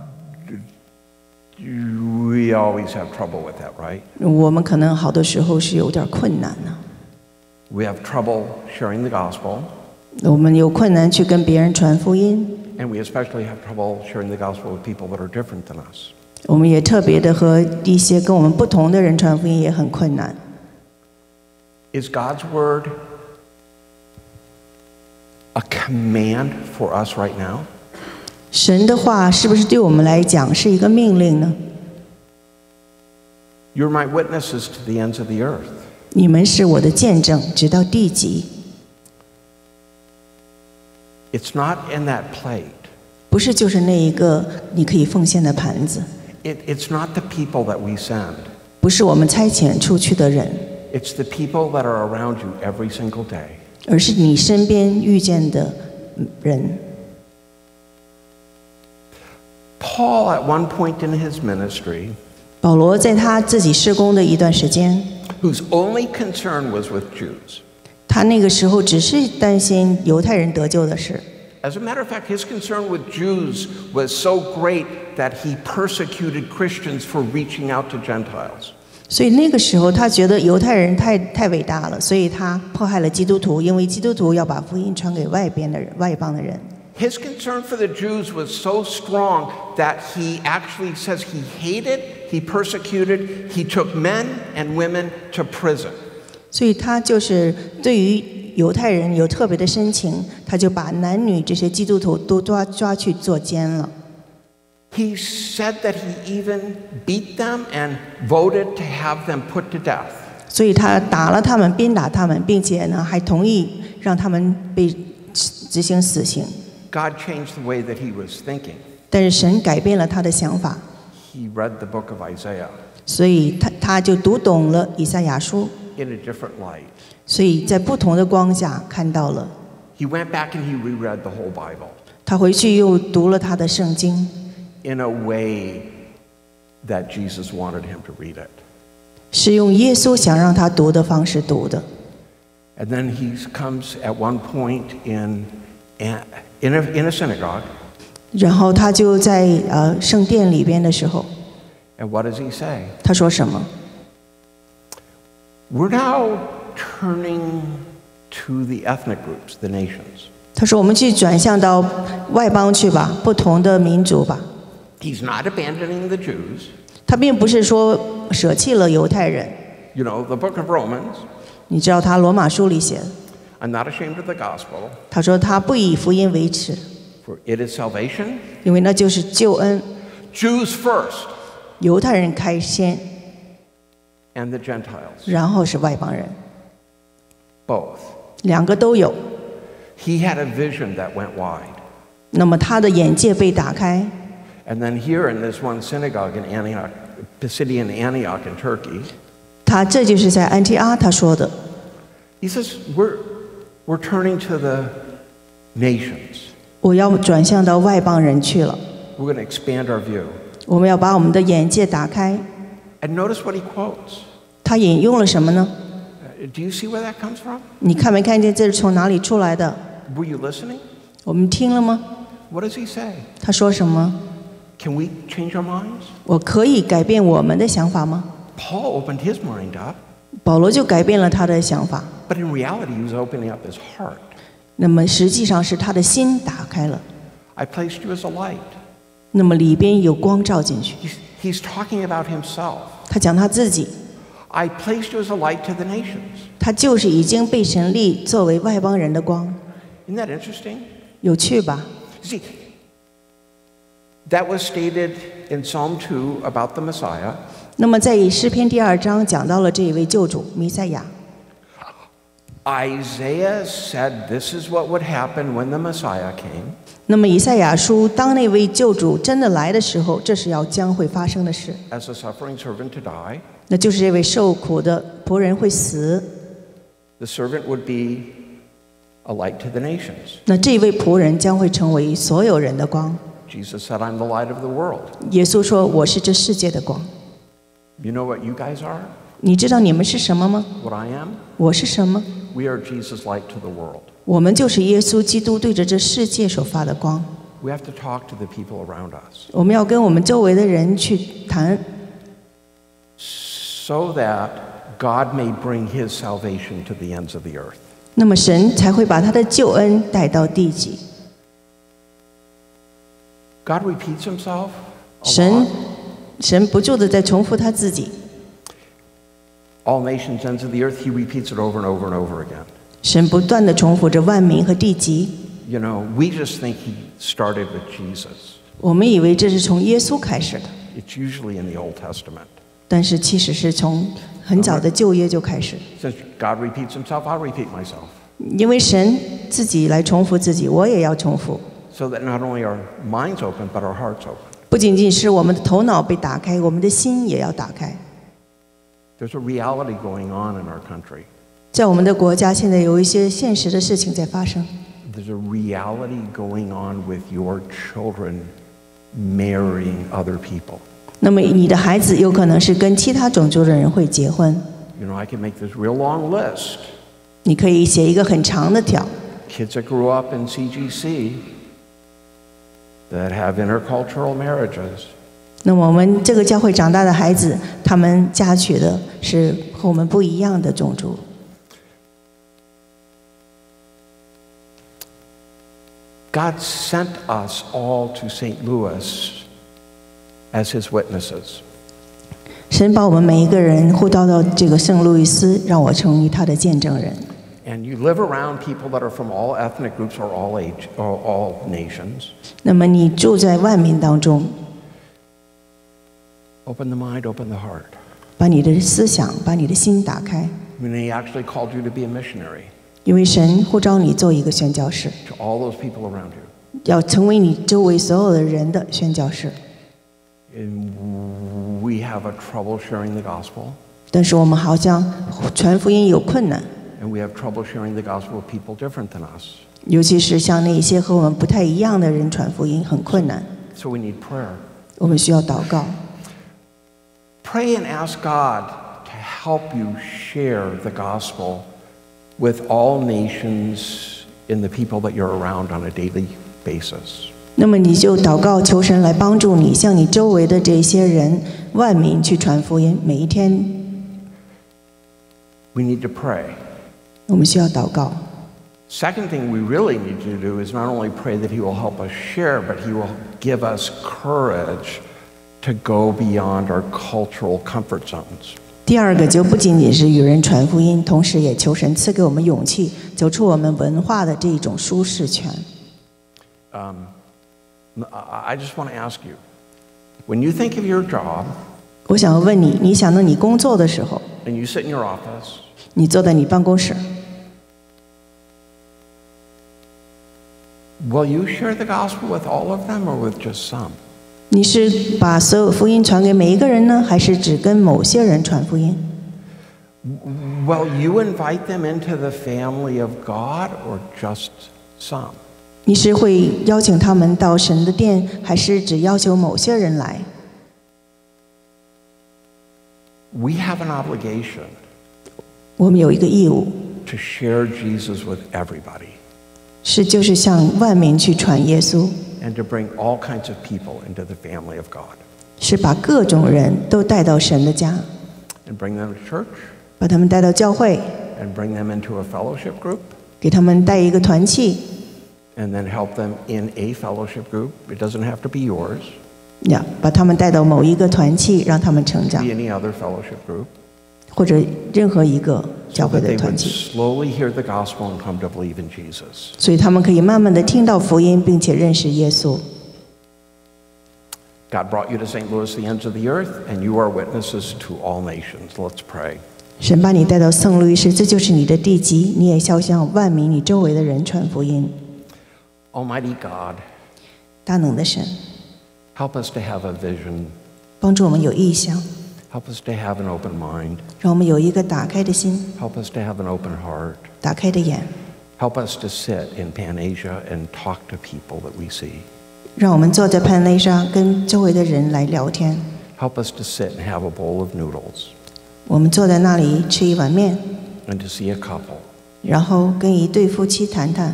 we always have trouble with that, right? 我们可能好多时候是有点困难呢。 We have trouble sharing the gospel, 我们有困难去跟别人传福音， and we especially have trouble sharing the gospel with people that are different than us. 我们也特别的和一些跟我们不同的人传福音也很困难。 Is God's word a command for us right now? 神的话是不是对我们来讲是一个命令呢？ You're my witnesses to the ends of the earth. 你们是我的见证，直到地极。 It's not in that plate. 不是就是那一个你可以奉献的盘子， It's not the people that we send. 不是我们差遣出去的人， It's the people that are around you every single day. 而是你身边遇见的人。 Paul, at one point in his ministry, 保罗在他自己施工的一段时间， whose only concern was with Jews. 他那个时候只是担心犹太人得救的事。 As a matter of fact, his concern with Jews was so great that he persecuted Christians for reaching out to Gentiles. 所以那个时候他觉得犹太人太伟大了，所以他迫害了基督徒，因为基督徒要把福音传给外边的人、外邦的人。 His concern for the Jews was so strong that he actually says he hated, he persecuted, he took men and women to prison. 所以他就是对于犹太人有特别的深情，他就把男女这些基督徒都抓去做监了。 He said that he even beat them and voted to have them put to death. 所以他打了他们，鞭打他们，并且呢还同意让他们被执行死刑。 God changed the way that he was thinking. 但是神改变了他的想法， He read the book of Isaiah 所以他就读懂了以赛亚书， in a different light. 所以在不同的光下看到了。 He went back and he reread the whole Bible 他回去又读了他的圣经， in a way that Jesus wanted him to read it. 是用耶稣想让他读的方式读的。 And then he comes at one point in a synagogue. 然后他就在圣殿里边的时候， And what does he say? 他说什么？ We're now turning to the ethnic groups, the nations. 他说我们去转向到外邦去吧，不同的民族吧。 He's not abandoning the Jews. 他并不是说舍弃了犹太人。 You know, the book of Romans, 你知道他罗马书里写的， I'm not ashamed of the gospel, 他说他不以福音为耻， for it is salvation. 因为那就是救恩。 Jews first, 犹太人开先， and the Gentiles, 然后是外邦人， both. 两个都有。 He had a vision that went wide. 那么他的眼界被打开。 And then here in this one synagogue in Antioch, Pisidian Antioch in Turkey, 他这就是在安提阿他说的。 he says, we're turning to the nations. 我要转向到外邦人去了， We're going to expand our view. 我们要把我们的眼界打开。 And notice what he quotes. 他引用了什么呢？ Do you see where that comes from? 你看没看见这是从哪里出来的？ Were you listening? 我们听了吗？ What does he say? 他说什么？ Can we change our minds? 我可以改变我们的想法吗？ Paul opened his mind up. 保罗就改变了他的想法。 But in reality, he was opening up his heart. 那么实际上是他的心打开了， I placed you as a light. 那么里边有光照进去。 He's talking about himself. 他讲他自己， I placed you as a light to the nations. 他就是已经被神立作为外邦人的光， Isn't that interesting? 有趣吧？ See, that was stated in Psalm 2 about the Messiah. 那么在诗篇第2章讲到了这一位救主弥赛亚。 Isaiah said this is what would happen when the Messiah came. 那么以赛亚书当那位救主真的来的时候，这是将会发生的事， As a suffering servant to die, 那就是这位受苦的仆人会死， the servant would be a light to the nations. 那这位仆人将会成为所有人的光。 Jesus said, I'm the light of the world. 耶稣说：“我是这世界的光。 You know what you guys are? ” 你知道你们是什么吗？ What I am? 我是什么？ We are Jesus' light to the world. 我们就是耶稣基督对着这世界所发的光。 We have to talk to the people around us 我们要跟我们周围的人去谈， so that God may bring his salvation to the ends of the earth. 那么神才会把他的救恩带到地极。 God repeats himself a 神 lot. 不住的在重复他自己， All nations, ends of the earth, he repeats it over and over and over again. 神不断的重复着万民和地极。 You know, we just think he started with Jesus. 我们以为这是从耶稣开始的， It's usually in the Old Testament. 但是其实是从很早的旧约就开始。 Since God repeats himself, I'll repeat myself. 因为神自己来重复自己，我也要重复。 So that not only our minds open, but our hearts open. 不仅仅是我们的头脑被打开，我们的心也要打开。 There's a reality going on in our country. 在我们的国家，现在有一些现实的事情在发生。 There's a reality going on with your children marrying other people. 那么你的孩子有可能是跟其他种族的人会结婚， You know, I can make this real long list. 你可以写一个很长的条。 Kids that grew up in CGC that have intercultural marriages. 那么我们这个教会长大的孩子，他们嫁娶的是和我们不一样的种族。 God sent us all to St. Louis as his witnesses. 神把我们每一个人呼召到这个圣路易斯，让我成为他的见证人。 And you live around people that are from all ethnic groups or all nations. 那么你住在万民当中， Open the mind, open the heart. 把你的思想、把你的心打开， I mean, he actually called you to be a missionary 因为神呼召你做一个宣教士， to all those people around you. 要成为你周围所有的人的宣教士。 And we have a trouble sharing the gospel, 但是我们好像传福音有困难， and we have trouble sharing the gospel with people different than us. 尤其是像那些和我们不太一样的人传福音很困难。 So we need prayer. 我们需要祷告， Pray and ask God to help you share the gospel with all nations in the people that you're around on a daily basis. 那么你就祷告求神来帮助你，向你周围的这些人万民去传福音。每一天 We need to pray. 我们需要祷告。 Second thing we really need to do is not only pray that he will help us share, but he will give us courage to go beyond our cultural comfort zones. 第二个就不仅仅是与人传福音，同时也求神赐给我们勇气，走出我们文化的这种舒适圈。 I just want to ask you, when you think of your job 我想问你，你想到你工作的时候， and you sit in your office, 你坐在你办公室， will you share the gospel with all of them or with just some? 你是把所有福音传给每一个人呢，还是只跟某些人传福音？ Will you invite them into the family of God or just some? 你是会邀请他们到神的殿，还是只要求某些人来？ We have an obligation 我们有一个义务， to share Jesus with everybody 就是向万民去传耶稣， and to bring all kinds of people into the family of God 是把各种人都带到神的家， and bring them to church, 把他们带到教会， and bring them into a fellowship group, 给他们带一个团契， and then help them in a fellowship group. It doesn't have to be yours. 把他们带到某一个团契，让他们成 It 长 could，be any other fellowship group, 或者任何一个 so 教会 that 的 they 团 would 契， slowly hear the gospel and come to believe in Jesus. 所以他们可以慢慢的听到福音，并且认识耶稣。 God brought you to St. Louis, the ends of the earth, and you are witnesses to all nations. Let's pray. 神把你带到圣路易斯，这就是你的地基，你也要向万民你周围的人传福音。 Almighty God, 大能的神， help us to have a vision. 帮助我们有意向， Help us to have an open mind. 让我们有一个打开的心， Help us to have an open heart. 打开的眼， Help us to sit in Pan-Asia and talk to people that we see. 让我们坐在潘内上跟周围的人来聊天。 Help us to sit and have a bowl of noodles 我们坐在那里吃一碗面， and to see a couple 然后跟一对夫妻谈谈，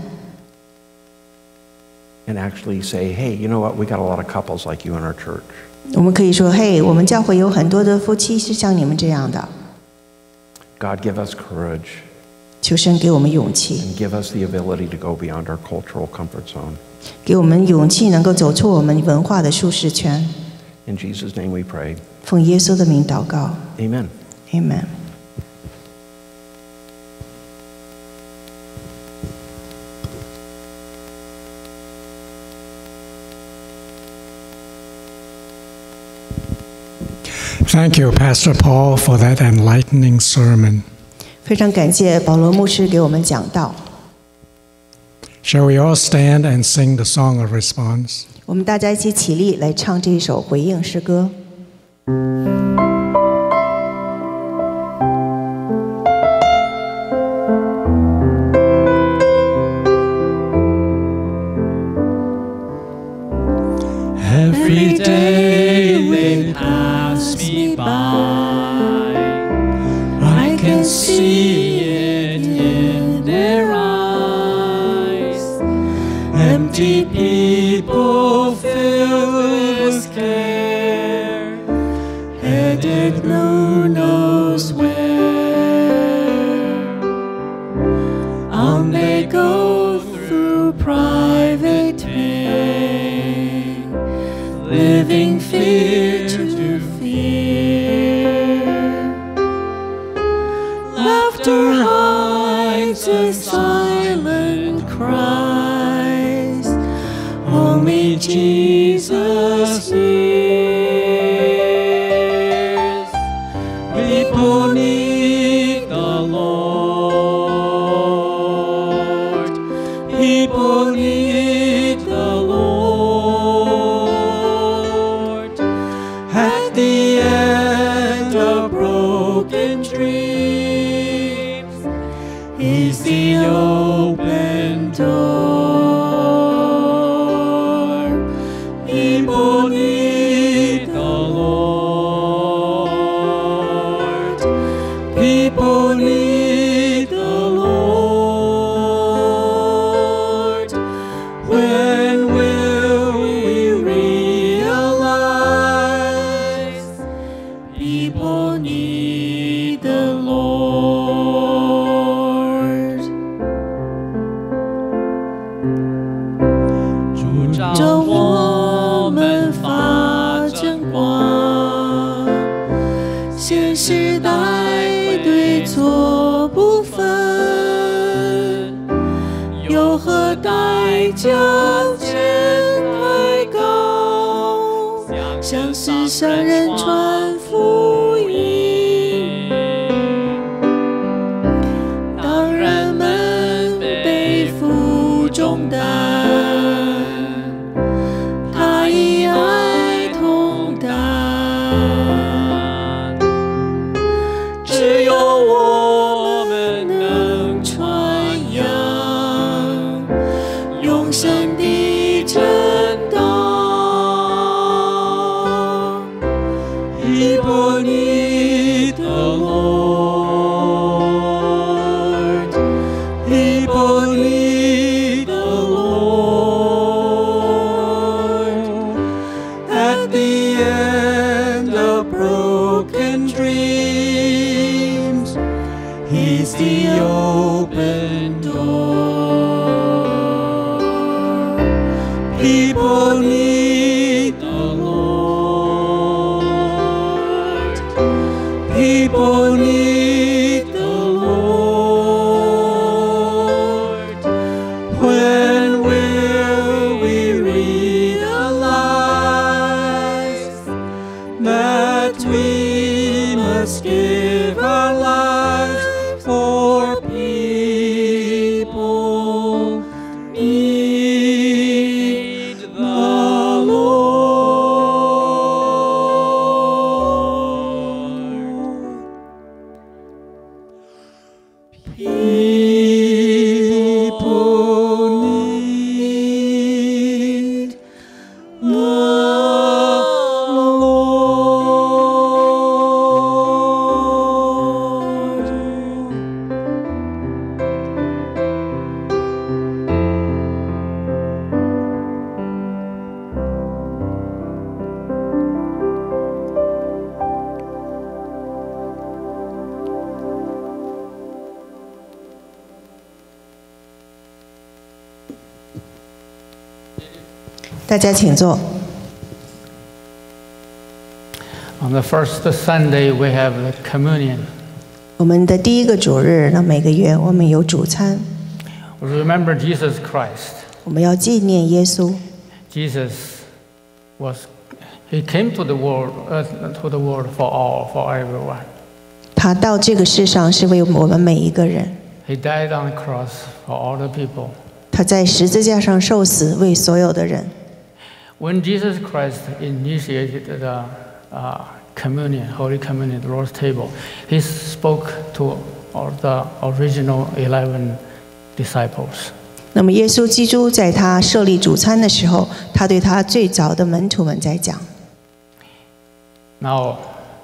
and actually say, hey, you know what? We got a lot of couples like you in our church. 我们可以说：“嘿，我们教会有很多的夫妻是像你们这样的。 God, give us courage ” 求神给我们勇气， and give us the ability to go beyond our cultural comfort zone. 给我们勇气，能够走出我们文化的舒适圈。 In Jesus' name we pray. 奉耶稣的名祷告 Amen. ，Amen。 Thank you, Pastor Paul, for that enlightening sermon. 非常感谢保罗牧师给我们讲道。 Shall we all stand and sing the song of response? 我们大家一起起立来唱这一首回应诗歌。 Every day they pass me by. I can see it in their eyes. Empty people filled with care, headed who knows where. On they go through private pain, living fear to fear. Laughter hides the silent cries, only Jesus hears. People need the Lord. People need the Lord. At the end of broken dreams, He's the open door. People need the Lord. People need the Lord. When will we realize people need the Lord? 主照我们发真光，现时代对错不分，有何代价见太高？向世上人传福音，当人们背负重担，他以爱同担。只有我们能传扬永生的真道。People need the Lord. People need the Lord. At the end of broken dreams, is the open door. People need the Lord. People need the Lord. When will we realize that we must give our lives for people need the Lord. People need the Lord. 大家请坐。 On the first Sunday, we have the communion. 我们的第一个主日，那每个月我们有主餐， We remember Jesus Christ. 我们要纪念耶稣。 Jesus he came to the world for all, for everyone. 他到这个世上是为我们每一个人， He died on the cross for all the people. 他在十字架上受死，为所有的人。 When Jesus Christ initiated the communion, Holy Communion, the Lord's table, he spoke to all the original 11 disciples. 那么耶稣基督在他设立主餐的时候，他对他最早的门徒们在讲。 Now,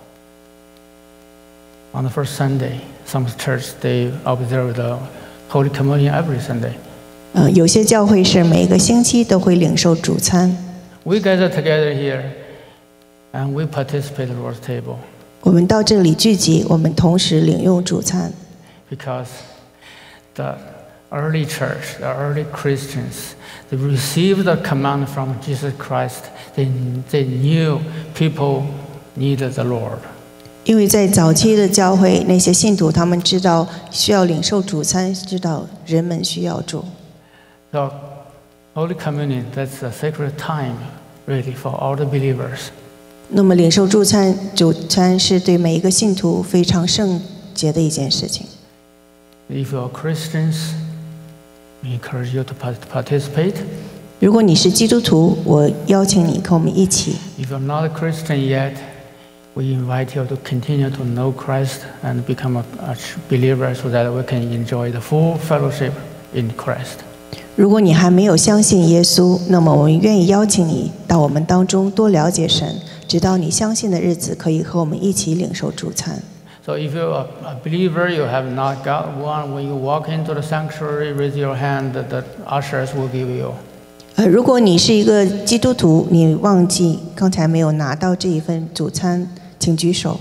on the first Sunday, some church they observe the Holy Communion every Sunday. 有些教会是每个星期都会领受主餐。 We gather together here, and we participate in the Lord's table 我们到这里聚集，我们同时领用主餐， because the early church, the early Christians, they received the command from Jesus Christ. They knew people needed the Lord. 因为在早期的教会，那些信徒他们知道需要领受主餐，知道人们需要主。 So, Holy Communion, that's a sacred time, really, for all the believers. 那么领受主餐是对每一个信徒非常圣洁的一件事情。 If you're Christians, we encourage you to participate. 如果你是基督徒，我邀请你跟我们一起。 If you're not a Christian yet, we invite you to continue to know Christ and become a believer so that we can enjoy the full fellowship in Christ. 如果你还没有相信耶稣，那么我们愿意邀请你到我们当中多了解神，直到你相信的日子，可以和我们一起领受主餐。 So if you're a believer, you have not got one, when you walk into the sanctuary, raise your hand, the ushers will give you. 如果你是一个基督徒，你忘记刚才没有拿到这一份主餐，请举手。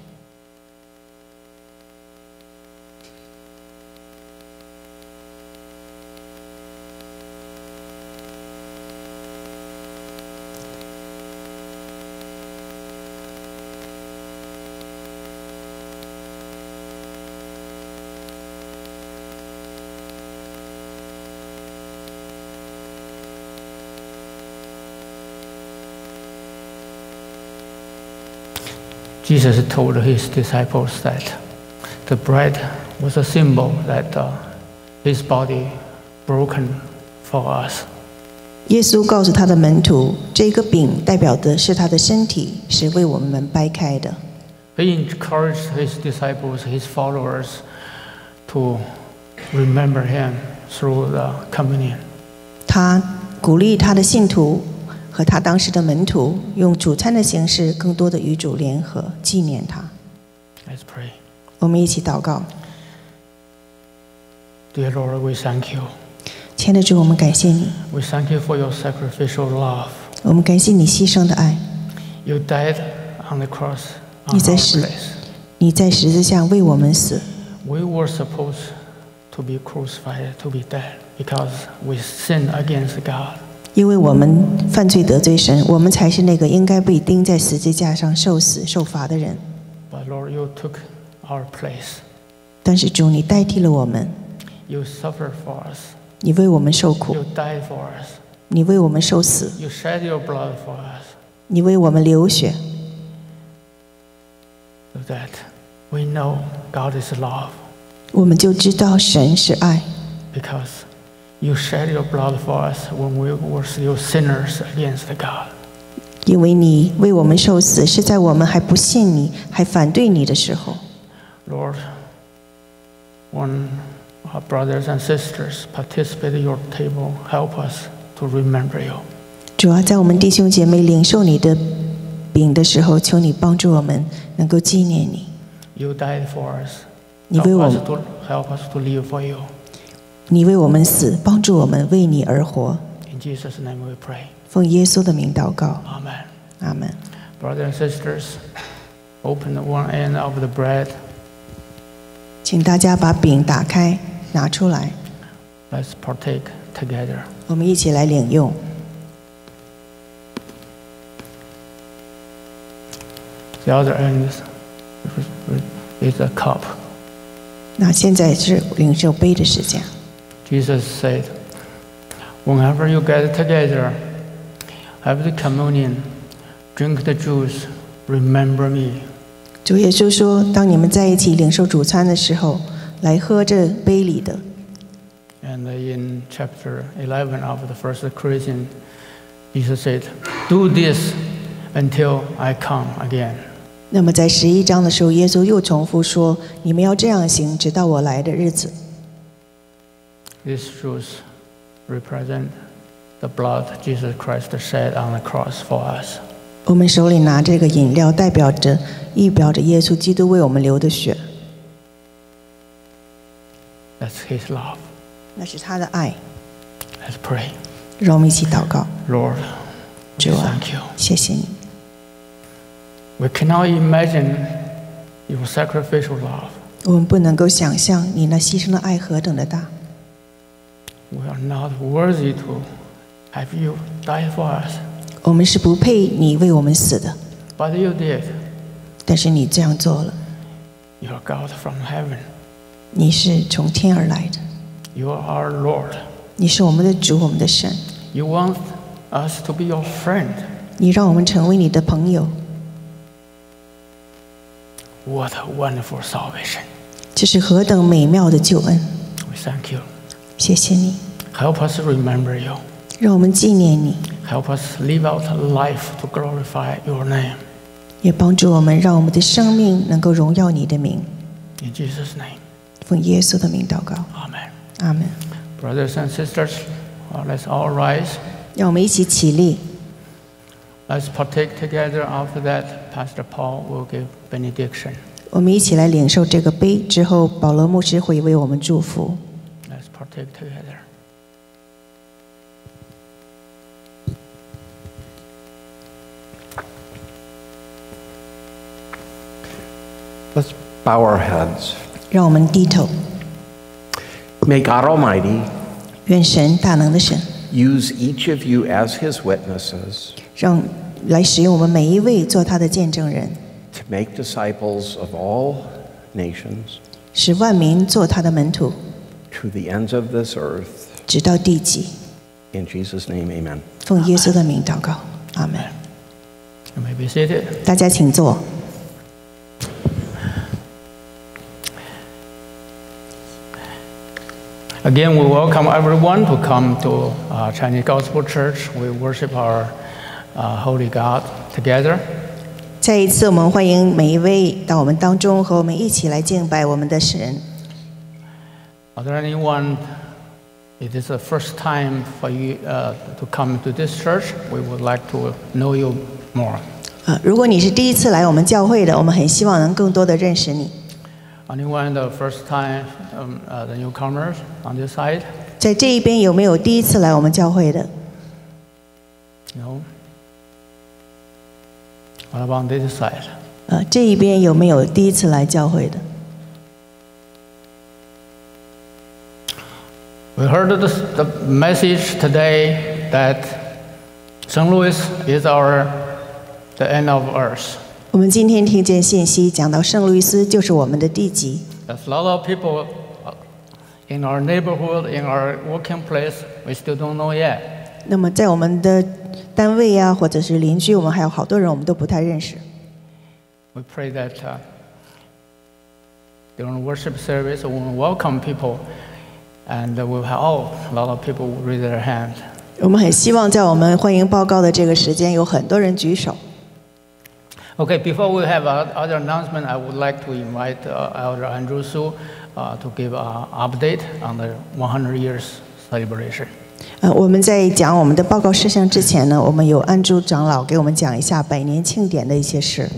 Jesus told his disciples that the bread was a symbol that his body broken for us. 耶稣告诉他的门徒，这个饼代表的是他的身体，是为我们掰开的。 He encouraged his disciples, his followers, to remember him through the communion. 他鼓励他的信徒和他当时的门徒用主餐的形式，更多的与主联合，纪念他。 Let's pray. 我们一起祷告。 Dear Lord, we thank you. 亲爱的主，我们感谢你， We thank you for your sacrificial love. 我们感谢你牺牲的爱。 You died on the cross on 你在 our 十 place. 你在十字架为我们死， We were supposed to be crucified, to be dead, because we sinned against God. 因为我们犯罪得罪神，我们才是那个应该被钉在十字架上受死受罚的人。 But Lord, you took our place. 但是主，你代替了我们， You suffered for us. 你为我们受苦， You died for us. 你为我们受死， You shed your blood for us, 你为我们流血， so that we know God is love. 我们就知道神是爱。 Because you shed your blood for us when we were still sinners against God. 因为你为我们受死，是在我们还不信你、还反对你的时候。 Lord, when our brothers and sisters participate at your table, help us to remember you. 主要在我们弟兄姐妹领受你的饼的时候，求你帮助我们能够纪念你。 You died for us. 你为我 Help us to live for you. 你为我们死，帮助我们为你而活。 In Jesus' name we pray. 奉耶稣的名祷告， Amen. 阿门。 Brothers and sisters, open the one end of the bread. 请大家把饼打开，拿出来， Let's partake together. 我们一起来领用。 The other end is a cup. 那现在是领受杯的时间。 Jesus said, whenever you get together, have the communion, drink the juice, remember me. 主耶稣说：“当你们在一起领受主餐的时候，来喝这杯里的。” And in chapter 11 of the First Corinthians, Jesus said, do this until I come again. 那么在11章的时候，耶稣又重复说：“你们要这样行，直到我来的日子。” This juice represents the blood Jesus Christ shed on the cross for us. 我们手里拿这个饮料，预表着耶稣基督为我们流的血， That's His love. 那是他的爱。 Let's pray. 让我们一起祷告， Lord, we 主啊 thank you. 谢谢你。 We cannot imagine your sacrificial love. 我们不能够想象你那牺牲的爱何等的大。 We are not worthy to have you die for us, 我们是不配你为我们死的， but you did. 但是你这样做了。 You are God from heaven. 你是从天而来的， You are our Lord. 你是我们的主，我们的神。 You want us to be your friend. 你让我们成为你的朋友， What a wonderful salvation. 这是何等美妙的救恩！ We thank you. 谢谢你， Help us remember you. 让我们纪念你， Help us live out life to glorify your name. 也帮助我们，让我们的生命能够荣耀你的名。 In Jesus' name. 奉耶稣的名祷告， Amen. 阿门。 Brothers and sisters, let's all rise. 让我们一起起立， Let's partake together. After that, Pastor Paul will give benediction. 我们一起来领受这个杯。之后，保罗牧师会为我们祝福。 Let's partake together. Let's bow our heads. 让我们低头， May God Almighty 愿神大能的神， use each of you as His witnesses 让来使用我们每一位做他的见证人， to make disciples of all nations 使万民做他的门徒， to the ends of this earth. 直到地极。 In Jesus' name, amen. 奉耶稣的名祷告，阿门。 You may be seated. 大家请坐。 Again, we welcome everyone to come to Chinese Gospel Church. We worship our Holy God together. 再一次，我们欢迎每一位到我们当中，和我们一起来敬拜我们的神。 Are there anyone? It is the first time for you to come to this church. We would like to know you more. 如果你是第一次来我们教会的，我们很希望能更多的认识你。 Anyone the first time, the newcomers on this side? 在这一边有没有第一次来我们教会的？ No. What about this side? 这一边有没有第一次来教会的？ We heard the message today that St. Louis is the end of earth. 我们今天听见信息，讲到圣路易斯就是我们的地极。 There's a lot of people in our neighborhood, in our working place, we still don't know yet. 那么在我们的单位啊，或者是邻居，我们还有好多人我们都不太认识。 We pray that during worship service, we will welcome people, and we'll have a lot of people raise their hand. 我们很希望在我们欢迎报告的这个时间，有很多人举手。 Okay, before we have other announcement, I would like to invite Elder Andrew Su to give an update on the 100 years celebration. 我们在讲我们的报告事项之前呢，我们有安珠长老给我们讲一下100年庆典的一些事。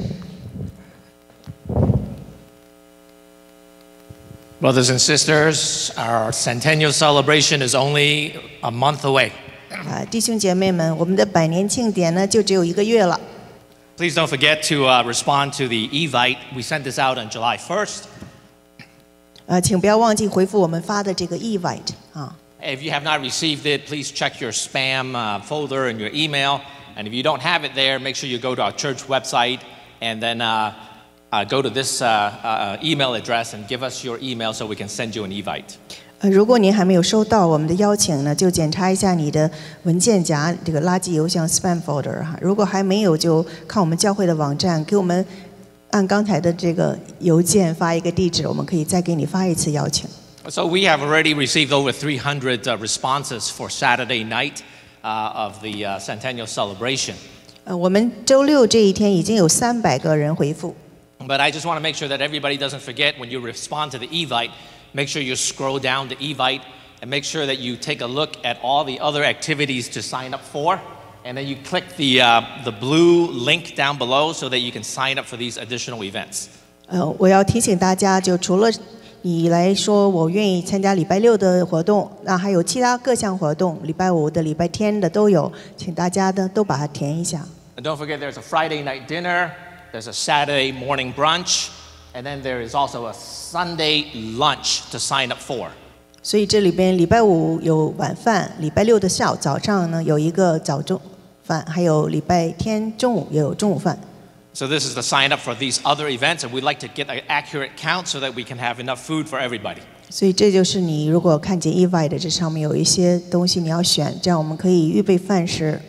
Brothers and sisters, our centennial celebration is only a month away. 弟兄姐妹们，我们的100年庆典呢，就只有1个月了。 Please don't forget to respond to the Evite. We sent this out on July 1st. 请不要忘记回复我们发的这个 Evite 啊。 If you have not received it, please check your spam folder and your email. And if you don't have it there, make sure you go to our church website and then go to this email address and give us your email so we can send you an Evite. 如果您还没有收到我们的邀请呢，就检查一下你的文件夹这个垃圾邮箱 spam folder 哈。如果还没有，就看我们教会的网站，给我们按刚才的这个邮件发一个地址，我们可以再给你发一次邀请。 So we have already received over 300 responses for Saturday night of the centennial celebration. 我们周六这一天已经有300个人回复。 But I just want to make sure that everybody doesn't forget when you respond to the Evite, make sure you scroll down to Evite and make sure that you take a look at all the other activities to sign up for. And then you click the blue link down below so that you can sign up for these additional events. 我要提醒大家，就除了你来说我愿意参加礼拜6的活动，那还有其他各项活动，礼拜5的、礼拜天的都有，请大家呢都把它填一下。 And don't forget there's a Friday night dinner, there's a Saturday morning brunch, and then there is also a Sunday lunch to sign up for. 所以这里边礼拜5有晚饭，礼拜6的早上呢有一个早中饭，还有礼拜天中午也有中午饭。 So this is the sign up for these other events, and we'd like to get an accurate count so that we can have enough food for everybody. 所以这就是你如果看见 Evite 这上面有一些东西你要选，这样我们可以预备饭食。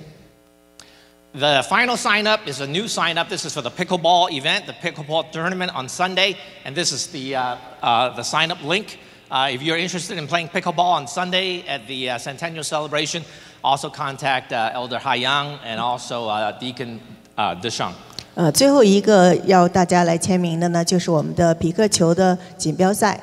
The final sign up is a new sign up. This is for the pickleball event, the pickleball tournament on Sunday, and this is the sign up link. If you're interested in playing pickleball on Sunday at the centennial celebration, also contact Elder Haiyang and also Deacon Deshang. 最后一个要大家来签名的呢，就是我们的匹克球的锦标赛。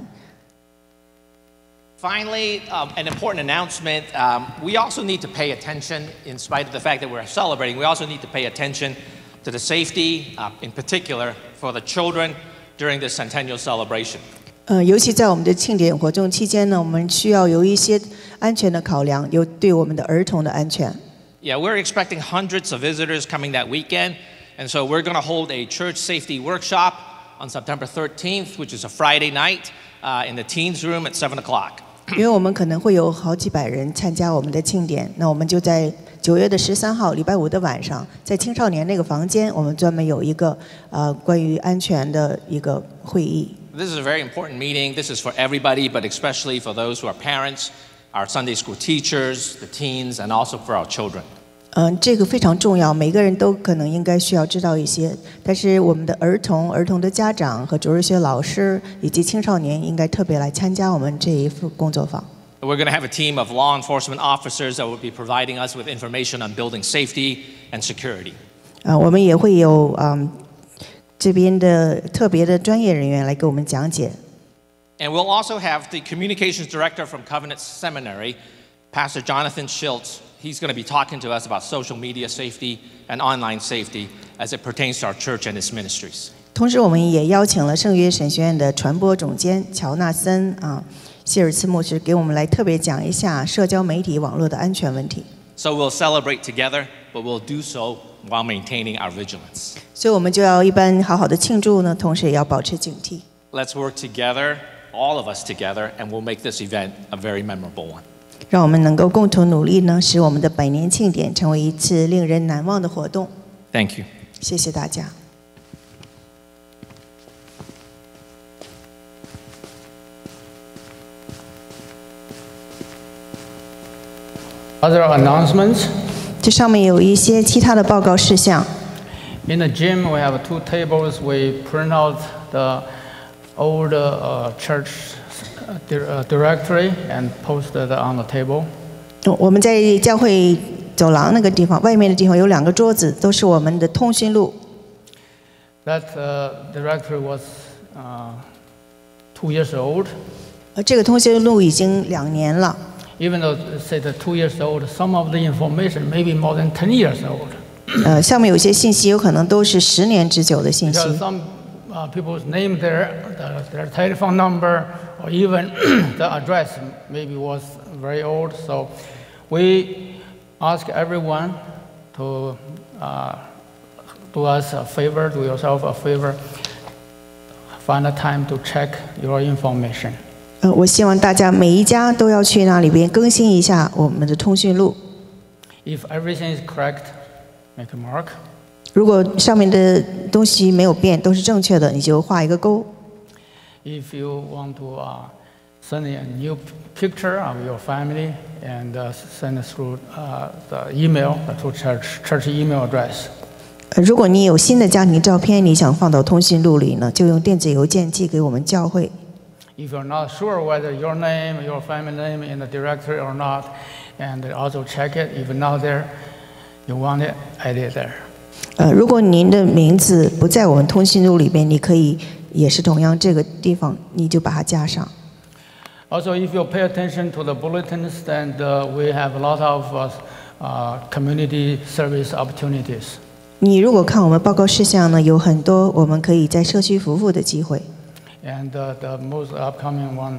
Finally, an important announcement. We also need to pay attention, in spite of the fact that we're celebrating, we also need to pay attention to the safety, in particular, for the children during this centennial celebration. 尤其在我们的庆典活动期间呢，我们需要有一些安全的考量，有对我们的儿童的安全。 Yeah, we're expecting hundreds of visitors coming that weekend, and so we're going to hold a church safety workshop on September 13th, which is a Friday night, in the teens room at 7 o'clock. 因为我们可能会有好几百人参加我们的庆典，那我们就在9月13号礼拜5的晚上，在青少年那个房间，我们专门有一个关于安全的一个会议。 This is a very important meeting. This is for everybody, but especially for those who are parents, our Sunday school teachers, the teens, and also for our children. 这个非常重要，每个人都可能应该需要知道一些。但是我们的儿童的家长和主日学老师以及青少年应该特别来参加我们这一副工作坊。 We're going to have a team of law enforcement officers that will be providing us with information on building safety and security. 我们也会有这边的特别的专业人员来给我们讲解。 And we'll also have the communications director from Covenant Seminary, Pastor Jonathan Schiltz. He's going to be talking to us about social media safety and online safety as it pertains to our church and its ministries. 同时，我们也邀请了圣约神学院的传播总监乔纳森希尔茨牧师给我们来特别讲一下社交媒体网络的安全问题。 So we'll celebrate together, but we'll do so while maintaining our vigilance. 所以我们就要一般好好的庆祝呢，同时也要保持警惕。 Let's work together all of us together, and we'll make this event a very memorable one. 让我们能够共同努力呢，使我们的百年庆典成为一次令人难忘的活动。 Thank you. 谢谢大家。 Other announcements. 这上面有一些其他的报告事项。 In the gym, we have 2 tables. We print out the old church directory and post it on the table. 我们在教会走廊那个地方，外面的地方有2个桌子，都是我们的通讯录。 That directory was 2 years old. 这个通讯录已经2年了。 Even though say the 2 years old, some of the information may be more than 10 years old. 上面有些信息有可能都是10年之久的信息。 Because some people's name there, their telephone number, or even the address maybe was very old. So we ask everyone to do us a favor, do yourself a favor, find a time to check your information. 我希望大家每一家都要去那里边更新一下我们的通讯录。 If everything is correct, make a mark. 如果上面的东西没有变，都是正确的，你就画一个勾。 If you want to send a new picture of your family and send it through the email, through church email address. 如果你有新的家庭照片，你想放到通讯录里呢，就用电子邮件寄给我们教会。 If you're not sure whether your name, your family name in the directory or not, and also check it. If not there, you want it, add it there. 如果您的名字不在我们通讯录里边，你可以也是同样这个地方，你就把它加上。 Also, if you pay attention to the bulletins, then we have a lot of community service opportunities. 你如果看我们报告事项呢，有很多我们可以在社区服务的机会。 And the most upcoming one,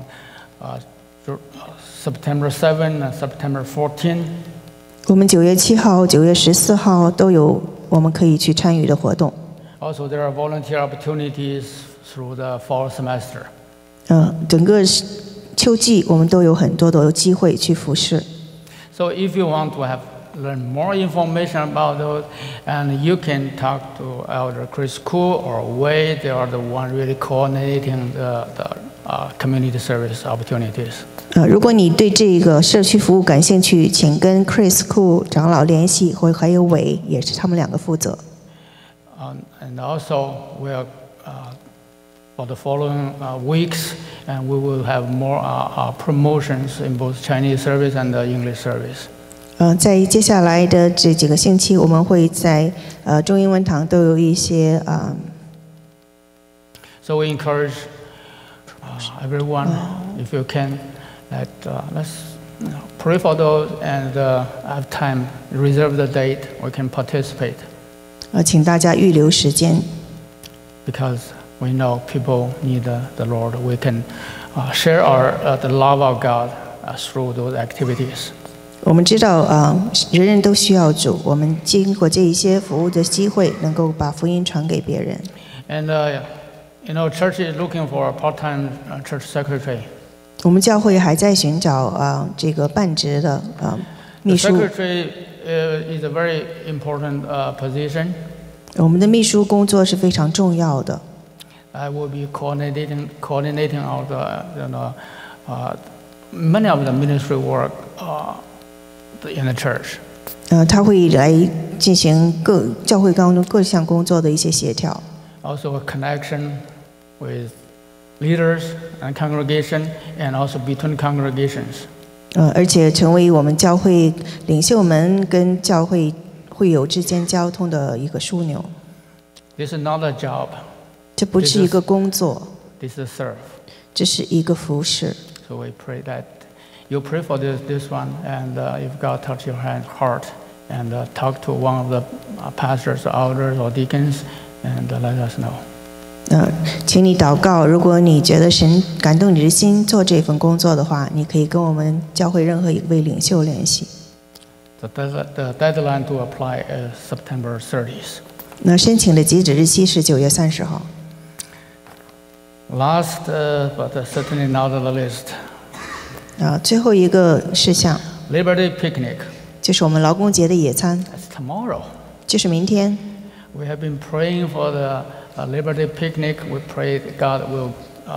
September 7 and September 14. 我们9月7号、9月14号都有我们可以去参与的活动。 Also, there are volunteer opportunities through the fall semester. 整个秋季我们都有很多的机会去服侍。 So, if you want to learn more information about those, and you can talk to Elder Chris Koo or Wei. They are the one really coordinating the community service opportunities. 如果你对这个社区服务感兴趣，请跟 Chris Koo 长老联系，或还有伟，也是他们2个负责。 And also, we are for the following weeks, and we will have more promotions in both Chinese service and the English service. 在接下来的这几个星期，我们会在中英文堂都有一些 So we encourage everyone, if you can, that let's pray for those and have time, reserve the date, we can participate. 请大家预留时间。 Because we know people need the Lord, we can share the love of God through those activities. 我们知道人人都需要主，我们经过这一些服务的机会，能够把福音传给别人。 And church is looking for a part-time church secretary. 我们教会还在寻找这个半职的秘书。 The secretary is a very important position. 我们的秘书工作是非常重要的。 I will be coordinating all the many of the ministry work in the church. 他会来进行教会当中各项工作的一些协调。 Also a connection with leaders and congregation, and also between congregations. 而且成为我们教会领袖们跟教会会友之间交通的一个枢纽。 This is not a job. 这不是一个工作。 This is serve. 这是一个服事。 So we pray that you pray for this one, and if God touch your heart, and talk to one of the pastors, or elders, or deacons, and let us know. 请你祷告，如果你觉得神感动你的心做这份工作的话，你可以跟我们教会任何一位领袖联系。 The deadline to apply is September 30th. 那申请的截止日期是9月30号。 Last, but certainly not on the list, 最后一个事项 Liberty Picnic. 就是我们劳工节的野餐， That's tomorrow. 就是明天。 We have been praying for the Liberty Picnic. We pray that God will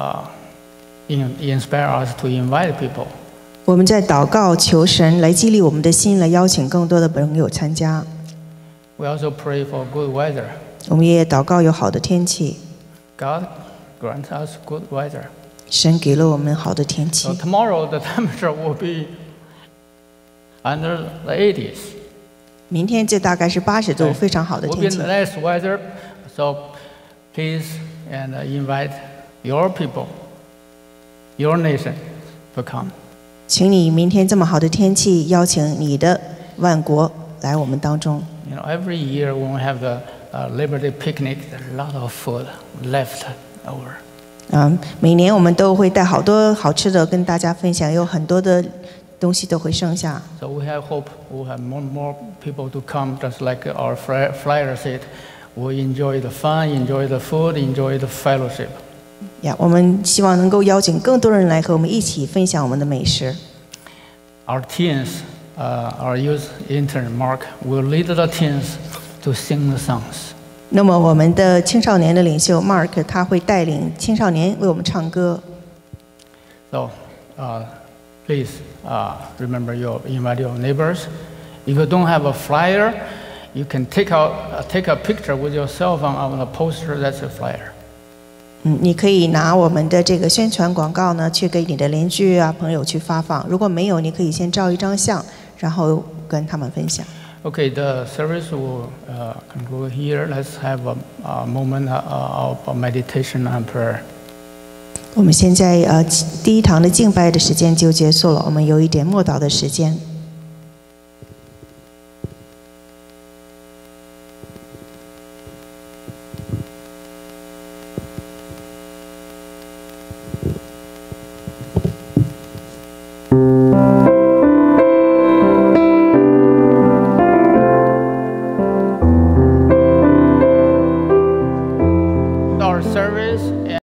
inspire us to invite people. 我们在祷告，求神来激励我们的心，来邀请更多的朋友参加。 We also pray for good weather. 我们也祷告有好的天气， God grant us good weather. 神给了我们好的天气 So。tomorrow the temperature will be under the 80s. 明天这大概是80度，非常好的 Will be 天气。 nice weather. So please and invite your people, your nation to come. 请你明天这么好的天气，邀请你的万国来我们当中。 You know, every year when we have the Liberty Picnic, there's a lot of food left over. 每年我们都会带好多好吃的跟大家分享，有很多的东西都会剩下。 So we have hope we'll have more people to come, just like our flyer said. We'll enjoy the fun, enjoy the food, enjoy the fellowship. 我们希望能够邀请更多人来和我们一起分享我们的美食。 Our teens, our youth intern Mark, will lead the teens to sing the songs. 那么我们的青少年的领袖 Mark 他会带领青少年为我们唱歌。 So please remember invite your neighbors. If you don't have a flyer, you can take a picture with your cell phone on the poster. That's a flyer. 你可以拿我们的这个宣传广告呢，去给你的邻居啊、朋友去发放。如果没有，你可以先照一张相，然后跟他们分享。 Okay, the service will conclude here. Let's have a moment of meditation and prayer. 我们现在第一堂的敬拜的时间就结束了，我们有一点默祷的时间。